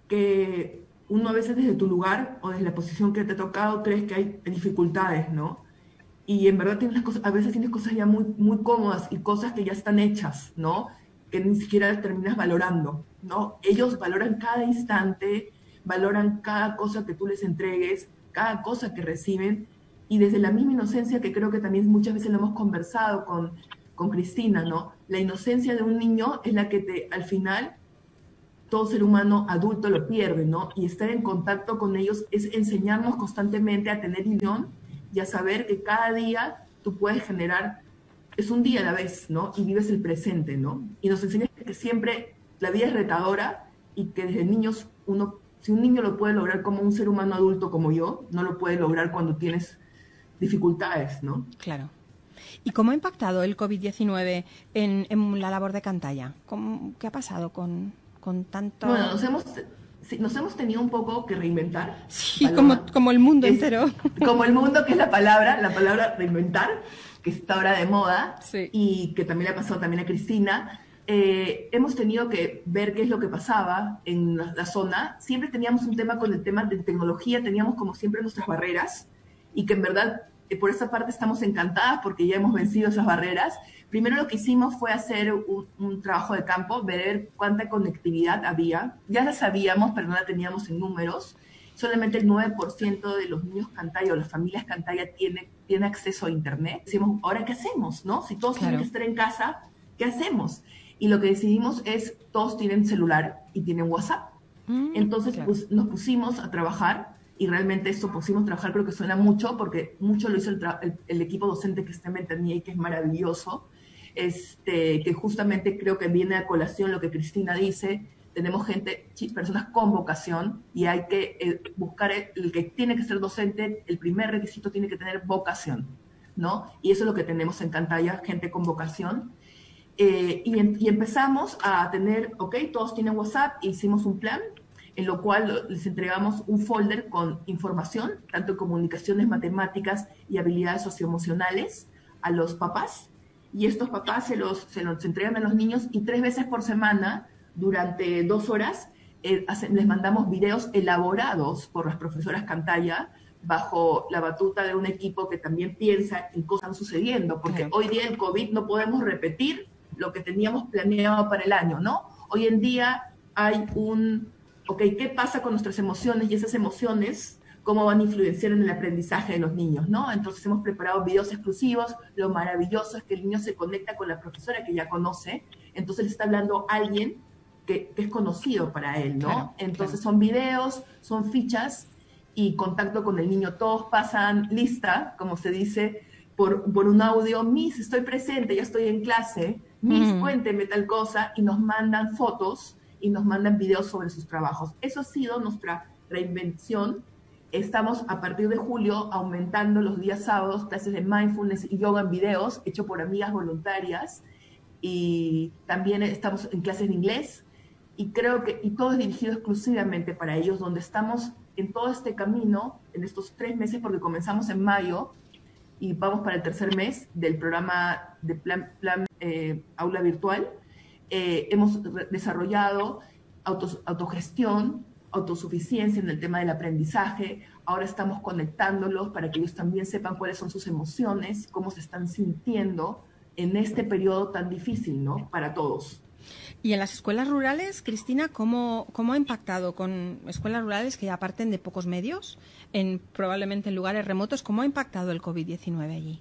que uno a veces desde tu lugar o desde la posición que te ha tocado crees que hay dificultades, ¿no? Y en verdad a veces tienes cosas ya muy, muy cómodas y cosas que ya están hechas, ¿no? Que ni siquiera terminas valorando, ¿no? Ellos valoran cada instante, valoran cada cosa que tú les entregues, cada cosa que reciben, y desde la misma inocencia, que creo que también muchas veces lo hemos conversado con Cristina, ¿no? La inocencia de un niño es la que al final todo ser humano adulto lo pierde, ¿no? Y estar en contacto con ellos es enseñarnos constantemente a tener ilusión y a saber que cada día tú puedes generar, es un día a la vez, ¿no? Y vives el presente, ¿no? Y nos enseña que siempre la vida es retadora y que desde niños si un niño lo puede lograr como un ser humano adulto como yo, no lo puede lograr cuando tienes dificultades, ¿no? Claro. ¿Y cómo ha impactado el COVID-19 en la labor de Cantalla? ¿Qué ha pasado con tanto...? Bueno, nos hemos tenido un poco que reinventar. Sí, como el mundo entero. Como el mundo, que es la palabra reinventar, que está ahora de moda, sí. Y que también le ha pasado también a Cristina. Hemos tenido que ver qué es lo que pasaba en la zona. Siempre teníamos un tema con el tema de tecnología, teníamos como siempre nuestras barreras, y que en verdad por esa parte estamos encantadas porque ya hemos vencido esas barreras. Primero lo que hicimos fue hacer un trabajo de campo, ver cuánta conectividad había. Ya la sabíamos, pero no la teníamos en números. Solamente el 9% de los niños Cantalla o las familias Cantalla tiene acceso a Internet. Decimos, ¿ahora qué hacemos, no? Si todos tienen que estar en casa, ¿qué hacemos? Y lo que decidimos es, todos tienen celular y tienen WhatsApp. Entonces pues, nos pusimos a trabajar, y realmente esto pusimos a trabajar, creo que suena mucho, porque mucho lo hizo el equipo docente que está en Ventanilla y que es maravilloso, que justamente creo que viene a colación lo que Cristina dice. Tenemos personas con vocación, y hay que buscar el que tiene que ser docente. El primer requisito tiene que tener vocación, ¿no? Y eso es lo que tenemos en Cantalla, gente con vocación. Y empezamos a tener, ok, todos tienen WhatsApp, hicimos un plan en lo cual les entregamos un folder con información, tanto en comunicaciones, matemáticas y habilidades socioemocionales a los papás. Y estos papás se los entregan a los niños y 3 veces por semana, durante 2 horas, les mandamos videos elaborados por las profesoras Cantalla, bajo la batuta de un equipo que también piensa en cosas que están sucediendo, porque hoy día el COVID no podemos repetir lo que teníamos planeado para el año, ¿no? Hoy en día hay ¿qué pasa con nuestras emociones? Y esas emociones, ¿cómo van a influenciar en el aprendizaje de los niños, ¿no? Entonces hemos preparado videos exclusivos. Lo maravilloso es que el niño se conecta con la profesora que ya conoce, entonces le está hablando alguien que es conocido para él, ¿no? Claro, entonces son videos, son fichas y contacto con el niño. Todos pasan lista, como se dice, por un audio. Miss, estoy presente, ya estoy en clase. Miss, cuénteme tal cosa, y nos mandan fotos y nos mandan videos sobre sus trabajos. Eso ha sido nuestra reinvención. Estamos a partir de julio aumentando los días sábados clases de mindfulness y yoga en videos, hecho por amigas voluntarias, y también estamos en clases de inglés, y creo que todo es dirigido exclusivamente para ellos, donde estamos en todo este camino, en estos 3 meses, porque comenzamos en mayo, y vamos para el 3er mes del programa de plan Aula Virtual. Hemos desarrollado autogestión, autosuficiencia en el tema del aprendizaje. Ahora estamos conectándolos para que ellos también sepan cuáles son sus emociones, cómo se están sintiendo en este periodo tan difícil, ¿no? Para todos. Y en las escuelas rurales, Cristina, ¿cómo ha impactado con escuelas rurales que ya parten de pocos medios, probablemente en lugares remotos? ¿Cómo ha impactado el COVID-19 allí?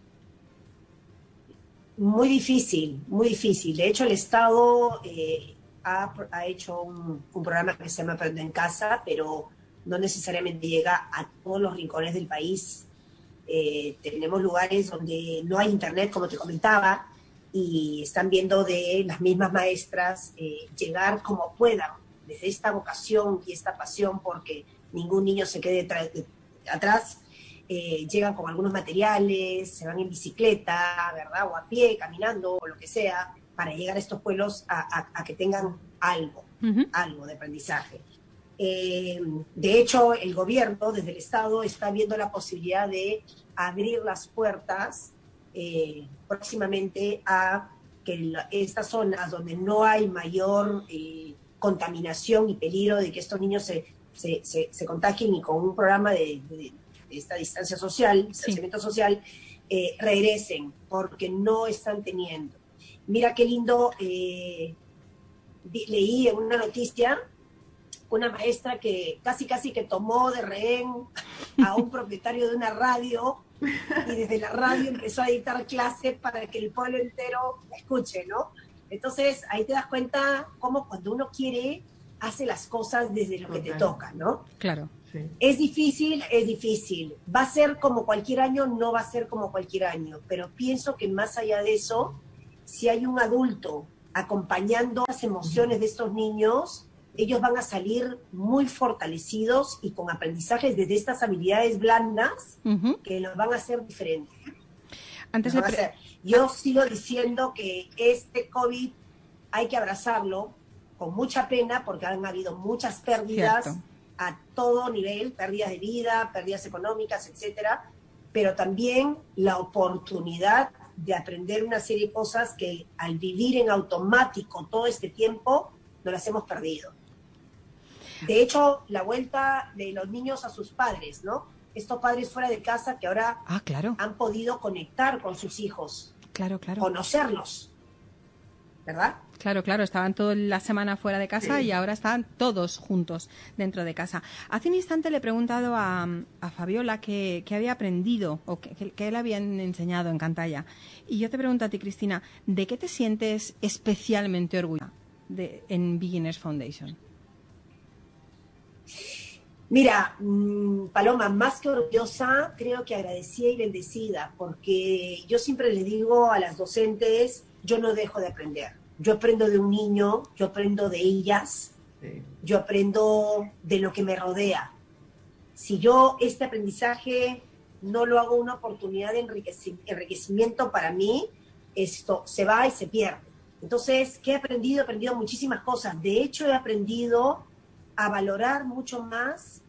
Muy difícil, muy difícil. De hecho, el Estado ha hecho un programa que se llama Aprende en Casa, pero no necesariamente llega a todos los rincones del país. Tenemos lugares donde no hay internet, como te comentaba, y están viendo de las mismas maestras llegar como puedan, desde esta vocación y esta pasión, porque ningún niño se quede atrás. Llegan con algunos materiales, se van en bicicleta, ¿verdad? O a pie, caminando, o lo que sea, para llegar a estos pueblos a que tengan algo de aprendizaje. De hecho, el gobierno, desde el Estado, está viendo la posibilidad de abrir las puertas próximamente a que estas zonas donde no hay mayor contaminación y peligro de que estos niños se contagien, y con un programa de esta distancia social, distanciamiento social, regresen, porque no están teniendo. Mira qué lindo, leí en una noticia una maestra que casi que tomó de rehén a un propietario de una radio, y desde la radio empezó a dictar clases para que el pueblo entero la escuche, ¿no? Entonces ahí te das cuenta cómo cuando uno quiere, hace las cosas desde lo que te toca, ¿no? Claro. Sí. Es difícil. ¿Va a ser como cualquier año? No va a ser como cualquier año, pero pienso que más allá de eso, si hay un adulto acompañando las emociones de estos niños, ellos van a salir muy fortalecidos y con aprendizajes desde estas habilidades blandas que los van a hacer diferentes. Yo sigo diciendo que este COVID hay que abrazarlo con mucha pena, porque han habido muchas pérdidas. Cierto. A todo nivel, pérdidas de vida, pérdidas económicas, etcétera, pero también la oportunidad de aprender una serie de cosas que al vivir en automático todo este tiempo no las hemos perdido. De hecho, la vuelta de los niños a sus padres, ¿no? Estos padres fuera de casa que ahora han podido conectar con sus hijos, conocerlos, ¿verdad? Claro, estaban toda la semana fuera de casa y ahora están todos juntos dentro de casa. Hace un instante le he preguntado a Fabiola qué había aprendido o qué le habían enseñado en Cantalla. Y yo te pregunto a ti, Cristina, ¿de qué te sientes especialmente orgullosa en Beginners Foundation? Mira, Paloma, más que orgullosa, creo que agradecida y bendecida, porque yo siempre le digo a las docentes, yo no dejo de aprender. Yo aprendo de un niño, yo aprendo de ellas, yo aprendo de lo que me rodea. Si yo este aprendizaje no lo hago una oportunidad de enriquecimiento para mí, esto se va y se pierde. Entonces, ¿qué he aprendido? He aprendido muchísimas cosas. De hecho, he aprendido a valorar mucho más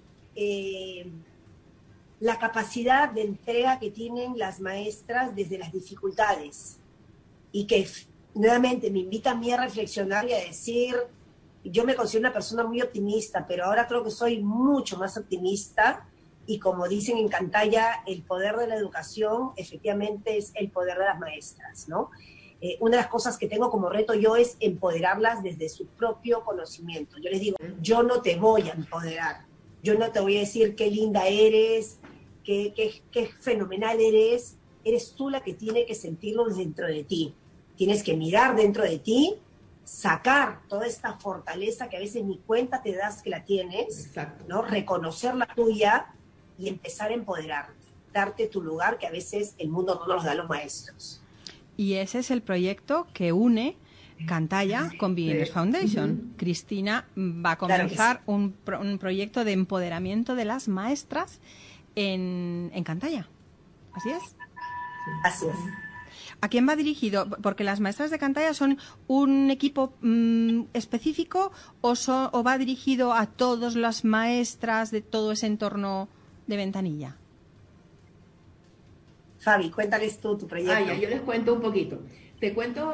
la capacidad de entrega que tienen las maestras desde las dificultades. Y que nuevamente me invita a mí a reflexionar y a decir, yo me considero una persona muy optimista, pero ahora creo que soy mucho más optimista. Y como dicen en Cantaya, el poder de la educación efectivamente es el poder de las maestras, ¿no? Una de las cosas que tengo como reto yo es empoderarlas desde su propio conocimiento. Yo les digo, yo no te voy a empoderar, yo no te voy a decir qué linda eres, qué fenomenal eres tú la que tiene que sentirlo dentro de ti. Tienes que mirar dentro de ti, sacar toda esta fortaleza que a veces ni cuenta te das que la tienes, Exacto. ¿no? Reconocer la tuya y empezar a empoderarte, darte tu lugar que a veces el mundo no nos da a los maestros. Y ese es el proyecto que une Cantaya con Beginners Foundation. Uh-huh. Cristina va a comenzar un proyecto de empoderamiento de las maestras en Cantaya. ¿Así es? Así es. ¿A quién va dirigido? Porque las maestras de Cantaya son un equipo específico o va dirigido a todas las maestras de todo ese entorno de Ventanilla. Fabi, cuéntales tú tu proyecto. Ya, yo les cuento un poquito. Te cuento,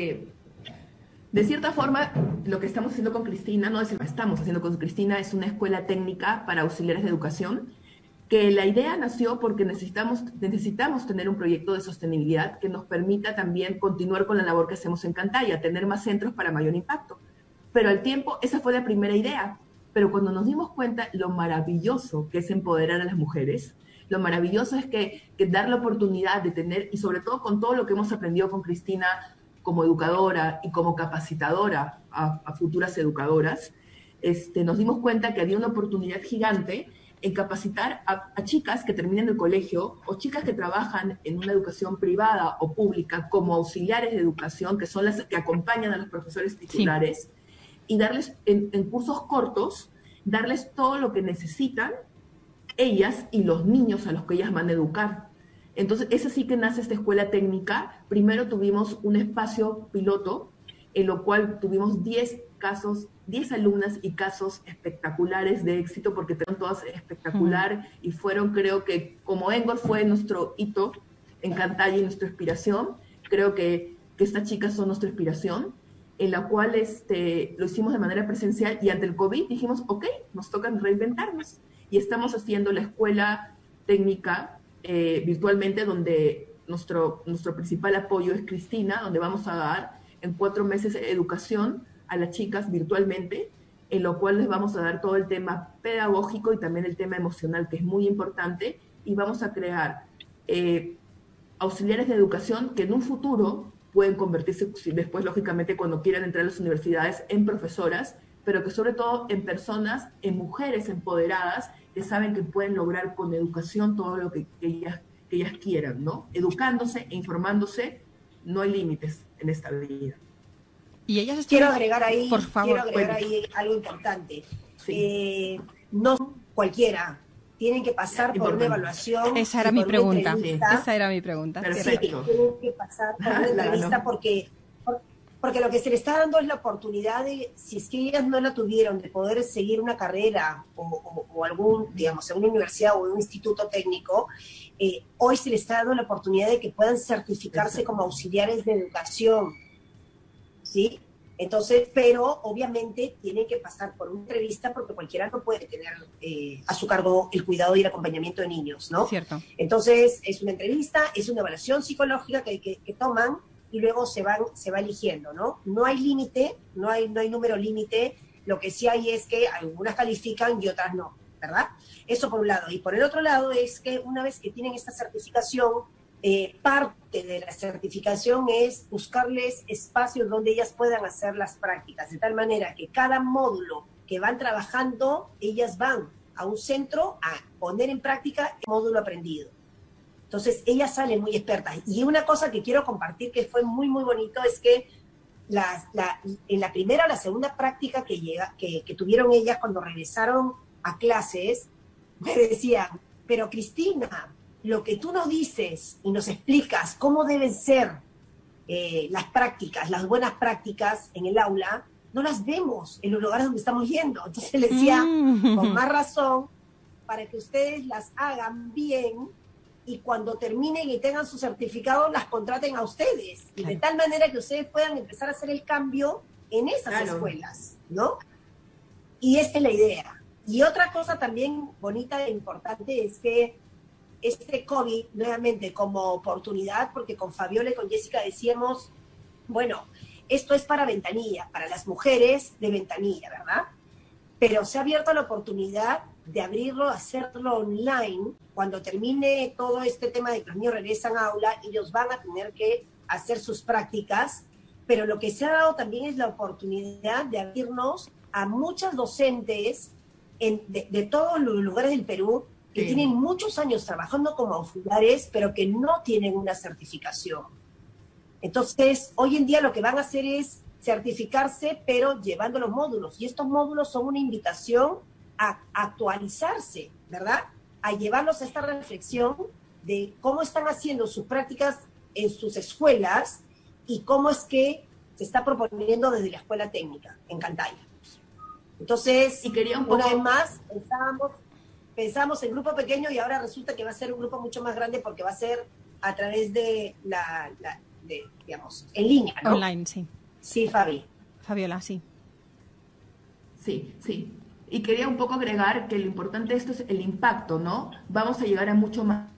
de cierta forma, lo que estamos haciendo con Cristina, estamos haciendo con Cristina es una escuela técnica para auxiliares de educación, que la idea nació porque necesitamos tener un proyecto de sostenibilidad que nos permita también continuar con la labor que hacemos en Cantaya, tener más centros para mayor impacto. Pero al tiempo, esa fue la primera idea. Pero cuando nos dimos cuenta lo maravilloso que es empoderar a las mujeres, lo maravilloso es que dar la oportunidad de tener, y sobre todo con todo lo que hemos aprendido con Cristina como educadora y como capacitadora a futuras educadoras, nos dimos cuenta que había una oportunidad gigante en capacitar a chicas que terminen el colegio o chicas que trabajan en una educación privada o pública como auxiliares de educación, que son las que acompañan a los profesores titulares, sí. Y darles en cursos cortos, darles todo lo que necesitan ellas y los niños a los que ellas van a educar. Entonces, es así que nace esta escuela técnica. Primero tuvimos un espacio piloto, en lo cual tuvimos 10 alumnas y casos espectaculares de éxito, porque fueron todas espectacular, y fueron, creo que, como Engor fue nuestro hito en Cantaya y nuestra inspiración, creo que estas chicas son nuestra inspiración, en la cual lo hicimos de manera presencial, y ante el COVID dijimos, ok, nos toca reinventarnos. Y estamos haciendo la escuela técnica virtualmente, donde nuestro principal apoyo es Cristina, donde vamos a dar en 4 meses educación a las chicas virtualmente, en lo cual les vamos a dar todo el tema pedagógico y también el tema emocional, que es muy importante, y vamos a crear auxiliares de educación que en un futuro pueden convertirse después, lógicamente, cuando quieran entrar a las universidades, en profesoras, pero que sobre todo en personas, en mujeres empoderadas, que saben que pueden lograr con educación todo lo que ellas quieran, ¿no? Educándose e informándose, no hay límites en esta vida. Y ellas quiero agregar ahí, por favor, ahí algo importante. Sí. No cualquiera, tienen que pasar por una evaluación. Esa era mi pregunta. Esa era mi pregunta. Perfecto. Sí, tienen que pasar por una entrevista porque lo que se le está dando es la oportunidad de, si es que ellas no la tuvieron, de poder seguir una carrera o algún, digamos, en una universidad o en un instituto técnico, hoy se les está dando la oportunidad de que puedan certificarse como auxiliares de educación, ¿sí? Entonces, pero obviamente tienen que pasar por una entrevista porque cualquiera no puede tener a su cargo el cuidado y el acompañamiento de niños, ¿no? Cierto. Entonces, es una entrevista, es una evaluación psicológica que toman y luego se va eligiendo, ¿no? No hay límite, no hay número límite, lo que sí hay es que algunas califican y otras no, ¿verdad? Eso por un lado. Y por el otro lado es que una vez que tienen esta certificación, parte de la certificación es buscarles espacios donde ellas puedan hacer las prácticas, de tal manera que cada módulo que van trabajando, ellas van a un centro a poner en práctica el módulo aprendido. Entonces, ellas salen muy expertas. Y una cosa que quiero compartir que fue muy, muy bonito es que en la primera o la segunda práctica que tuvieron ellas cuando regresaron a clases, me decían, pero Cristina, lo que tú nos dices y nos explicas cómo deben ser las prácticas, las buenas prácticas en el aula, no las vemos en los lugares donde estamos yendo. Entonces les decía, con más razón, para que ustedes las hagan bien y cuando terminen y tengan su certificado, las contraten a ustedes. Y de tal manera que ustedes puedan empezar a hacer el cambio en esas escuelas, ¿no? Y esa es la idea. Y otra cosa también bonita e importante es que este COVID, nuevamente, como oportunidad, porque con Fabiola y con Jessica decíamos, bueno, esto es para Ventanilla, para las mujeres de Ventanilla, ¿verdad? Pero se ha abierto la oportunidad de abrirlo, hacerlo online. Cuando termine todo este tema de que los niños regresan a aula, ellos van a tener que hacer sus prácticas, pero lo que se ha dado también es la oportunidad de abrirnos a muchas docentes de todos los lugares del Perú que tienen muchos años trabajando como auxiliares, pero que no tienen una certificación. Entonces, hoy en día lo que van a hacer es certificarse, pero llevando los módulos. Y estos módulos son una invitación a actualizarse, ¿verdad? A llevarlos a esta reflexión de cómo están haciendo sus prácticas en sus escuelas y cómo es que se está proponiendo desde la escuela técnica en Cantaya. Entonces, y quería un poco... una vez más, pensamos en grupo pequeño y ahora resulta que va a ser un grupo mucho más grande porque va a ser a través de digamos, en línea, ¿no? Online, sí. Sí, Fabiola, sí. Sí, sí. Y quería un poco agregar que lo importante de esto es el impacto, ¿no? Vamos a llegar a mucho más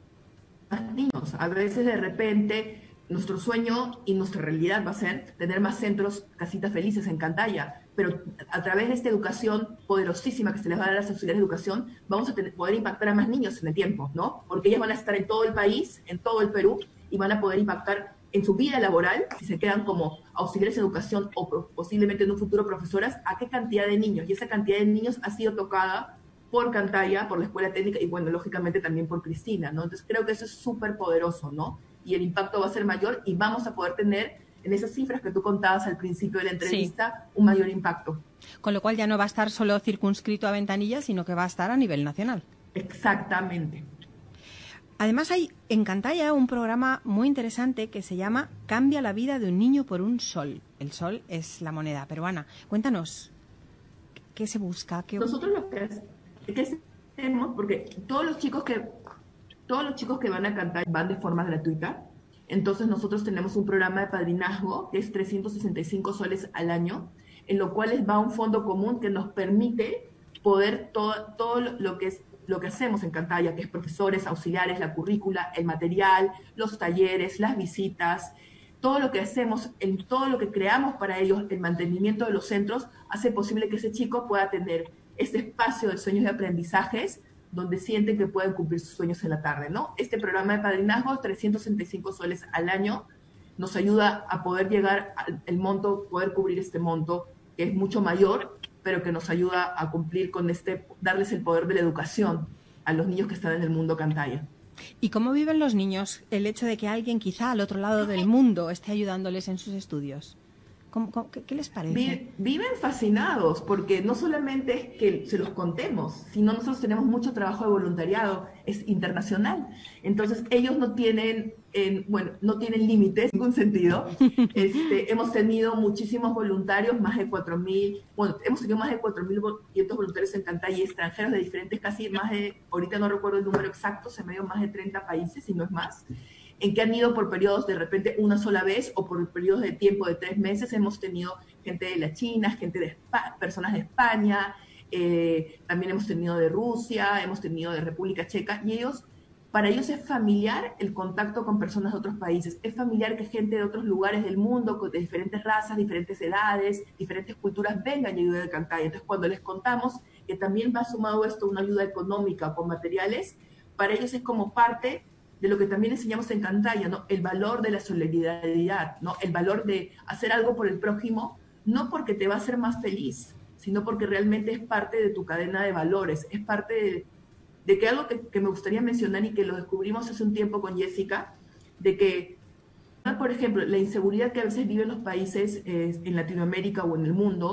niños. A veces de repente nuestro sueño y nuestra realidad va a ser tener más centros, casitas felices en Cantaya, pero a través de esta educación poderosísima que se les va a dar a las auxiliares de educación, vamos a poder impactar a más niños en el tiempo, ¿no? Porque ellas van a estar en todo el país, en todo el Perú, y van a poder impactar en su vida laboral, si se quedan como auxiliares de educación o posiblemente en un futuro profesoras, a qué cantidad de niños. Y esa cantidad de niños ha sido tocada por Cantaya, por la escuela técnica y, bueno, lógicamente también por Cristina, ¿no? Entonces creo que eso es súper poderoso, ¿no? Y el impacto va a ser mayor y vamos a poder tener, en esas cifras que tú contabas al principio de la entrevista, un mayor impacto. Con lo cual ya no va a estar solo circunscrito a Ventanilla, sino que va a estar a nivel nacional. Exactamente. Además hay en Cantaya un programa muy interesante que se llama Cambia la vida de un niño por un sol. El sol es la moneda peruana. Cuéntanos, ¿qué se busca? Nosotros lo que hacemos, porque todos los chicos que van a cantar van de forma gratuita, entonces nosotros tenemos un programa de padrinazgo que es 365 soles al año, en lo cual les va un fondo común que nos permite poder todo lo que hacemos en Cantaya, que es profesores, auxiliares, la currícula, el material, los talleres, las visitas, todo lo que hacemos, todo lo que creamos para ellos, el mantenimiento de los centros, hace posible que ese chico pueda tener este espacio de sueños y aprendizajes donde sienten que pueden cumplir sus sueños en la tarde, ¿no? Este programa de padrinazgo, 365 soles al año, nos ayuda a poder llegar al monto, poder cubrir este monto, que es mucho mayor, pero que nos ayuda a cumplir con darles el poder de la educación a los niños que están en el mundo Cantaya. ¿Y cómo viven los niños el hecho de que alguien quizá al otro lado del mundo esté ayudándoles en sus estudios? ¿Qué les parece? Viven fascinados, porque no solamente es que se los contemos, sino nosotros tenemos mucho trabajo de voluntariado, es internacional. Entonces ellos no tienen límites en ningún sentido. Hemos tenido muchísimos voluntarios, más de 4.000, hemos tenido más de 4.500 voluntarios en Cantaya y extranjeros de diferentes, ahorita no recuerdo el número exacto, se me dio más de 30 países, si no es más, en que han ido por periodos de repente una sola vez o por periodos de tiempo de 3 meses. Hemos tenido gente de la China, personas de España, también hemos tenido de Rusia, hemos tenido de República Checa, y para ellos es familiar el contacto con personas de otros países, es familiar que gente de otros lugares del mundo, de diferentes razas, diferentes edades, diferentes culturas, vengan y ayuden a Cantaya. Entonces, cuando les contamos que también va sumado esto una ayuda económica con materiales, para ellos es como parte de lo que también enseñamos en Cantaya, ¿no? El valor de la solidaridad, ¿no? El valor de hacer algo por el prójimo, no porque te va a hacer más feliz, sino porque realmente es parte de tu cadena de valores, es parte de que algo que me gustaría mencionar y que lo descubrimos hace un tiempo con Jessica, de que, por ejemplo, la inseguridad que a veces viven los países en Latinoamérica o en el mundo,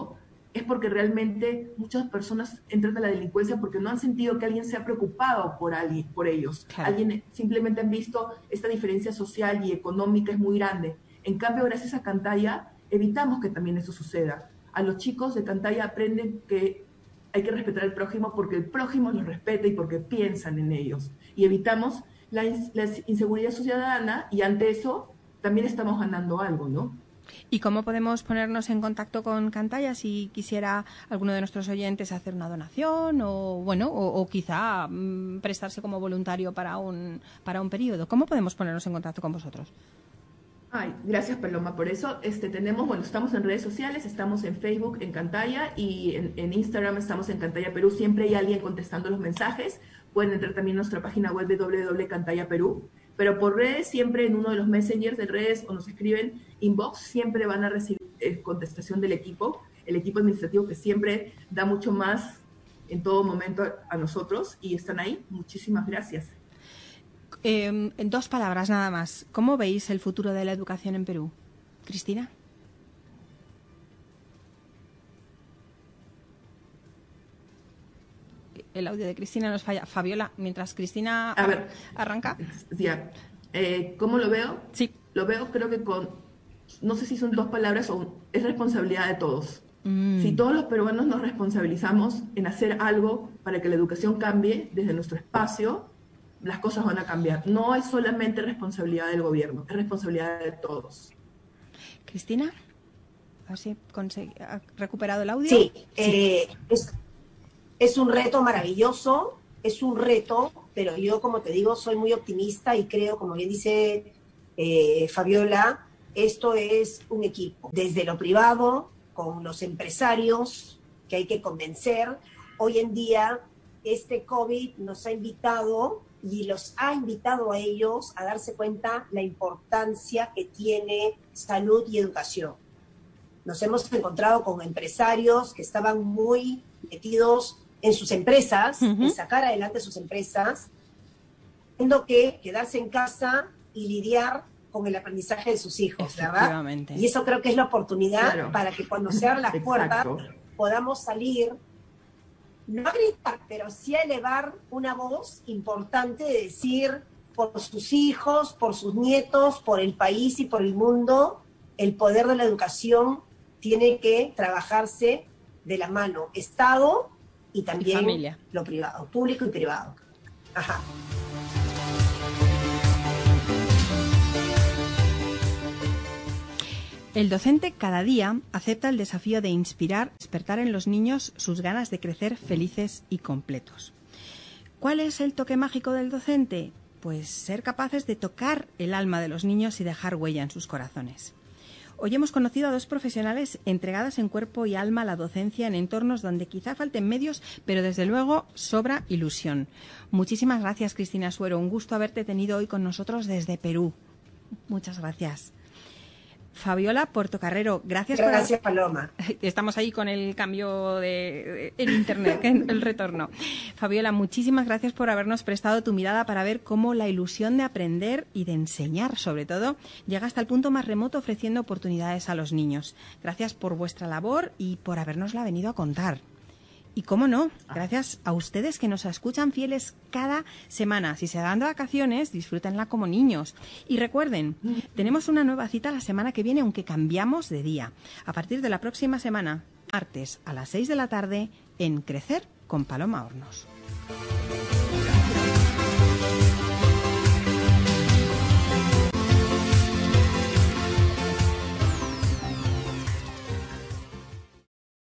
es porque realmente muchas personas entran a la delincuencia porque no han sentido que alguien se ha preocupado por ellos. Claro. Alguien simplemente han visto esta diferencia social y económica es muy grande. En cambio, gracias a Cantalla, evitamos que también eso suceda. A los chicos de Cantalla aprenden que hay que respetar al prójimo porque el prójimo los respeta y porque piensan en ellos. Y evitamos la inseguridad ciudadana y ante eso también estamos ganando algo, ¿no? ¿Y cómo podemos ponernos en contacto con Cantalla si quisiera alguno de nuestros oyentes hacer una donación o quizá prestarse como voluntario para un periodo? ¿Cómo podemos ponernos en contacto con vosotros? Ay, gracias Paloma por eso. Estamos en redes sociales, estamos en Facebook en Cantalla y en Instagram estamos en Cantalla Perú. Siempre hay alguien contestando los mensajes. Pueden entrar también a nuestra página web de www.cantallaperú. Pero por redes, siempre en uno de los messengers de redes o nos escriben inbox, siempre van a recibir contestación del equipo, el equipo administrativo que siempre da mucho más en todo momento a nosotros y están ahí. Muchísimas gracias. En 2 palabras nada más, ¿cómo veis el futuro de la educación en Perú? Cristina. El audio de Cristina nos falla. Fabiola, mientras Cristina arranca. Ya. ¿Cómo lo veo? Sí. Lo veo creo que no sé si son 2 palabras o es responsabilidad de todos. Si todos los peruanos nos responsabilizamos en hacer algo para que la educación cambie desde nuestro espacio, las cosas van a cambiar. No es solamente responsabilidad del gobierno, es responsabilidad de todos. Cristina, a ver si ha recuperado el audio. Sí, es un reto maravilloso, es un reto, pero yo, como te digo, soy muy optimista y creo, como bien dice Fabiola, esto es un equipo. Desde lo privado, con los empresarios que hay que convencer. Hoy en día, este COVID nos ha invitado y los ha invitado a ellos a darse cuenta la importancia que tiene salud y educación. Nos hemos encontrado con empresarios que estaban muy metidos en sus empresas, en sacar adelante sus empresas, teniendo que quedarse en casa y lidiar con el aprendizaje de sus hijos, ¿verdad? Y eso creo que es la oportunidad para que cuando se abran las puertas podamos salir, no a gritar, pero sí a elevar una voz importante de decir por sus hijos, por sus nietos, por el país y por el mundo, el poder de la educación tiene que trabajarse de la mano, Estado y también lo privado, público y privado. Ajá. El docente cada día acepta el desafío de inspirar, despertar en los niños sus ganas de crecer felices y completos. ¿Cuál es el toque mágico del docente? Pues ser capaces de tocar el alma de los niños y dejar huella en sus corazones. Hoy hemos conocido a 2 profesionales entregadas en cuerpo y alma a la docencia en entornos donde quizá falten medios, pero desde luego sobra ilusión. Muchísimas gracias, Cristina Suero. Un gusto haberte tenido hoy con nosotros desde Perú. Muchas gracias. Fabiola Portocarrero, gracias. Gracias, Paloma. Estamos ahí con el cambio en internet, el retorno. Fabiola, muchísimas gracias por habernos prestado tu mirada para ver cómo la ilusión de aprender y de enseñar, sobre todo, llega hasta el punto más remoto ofreciendo oportunidades a los niños. Gracias por vuestra labor y por habernosla venido a contar. Y cómo no, gracias a ustedes que nos escuchan fieles cada semana. Si se dan de vacaciones, disfrútenla como niños. Y recuerden, tenemos una nueva cita la semana que viene, aunque cambiamos de día. A partir de la próxima semana, martes a las 6 de la tarde, en Crecer con Paloma Hornos.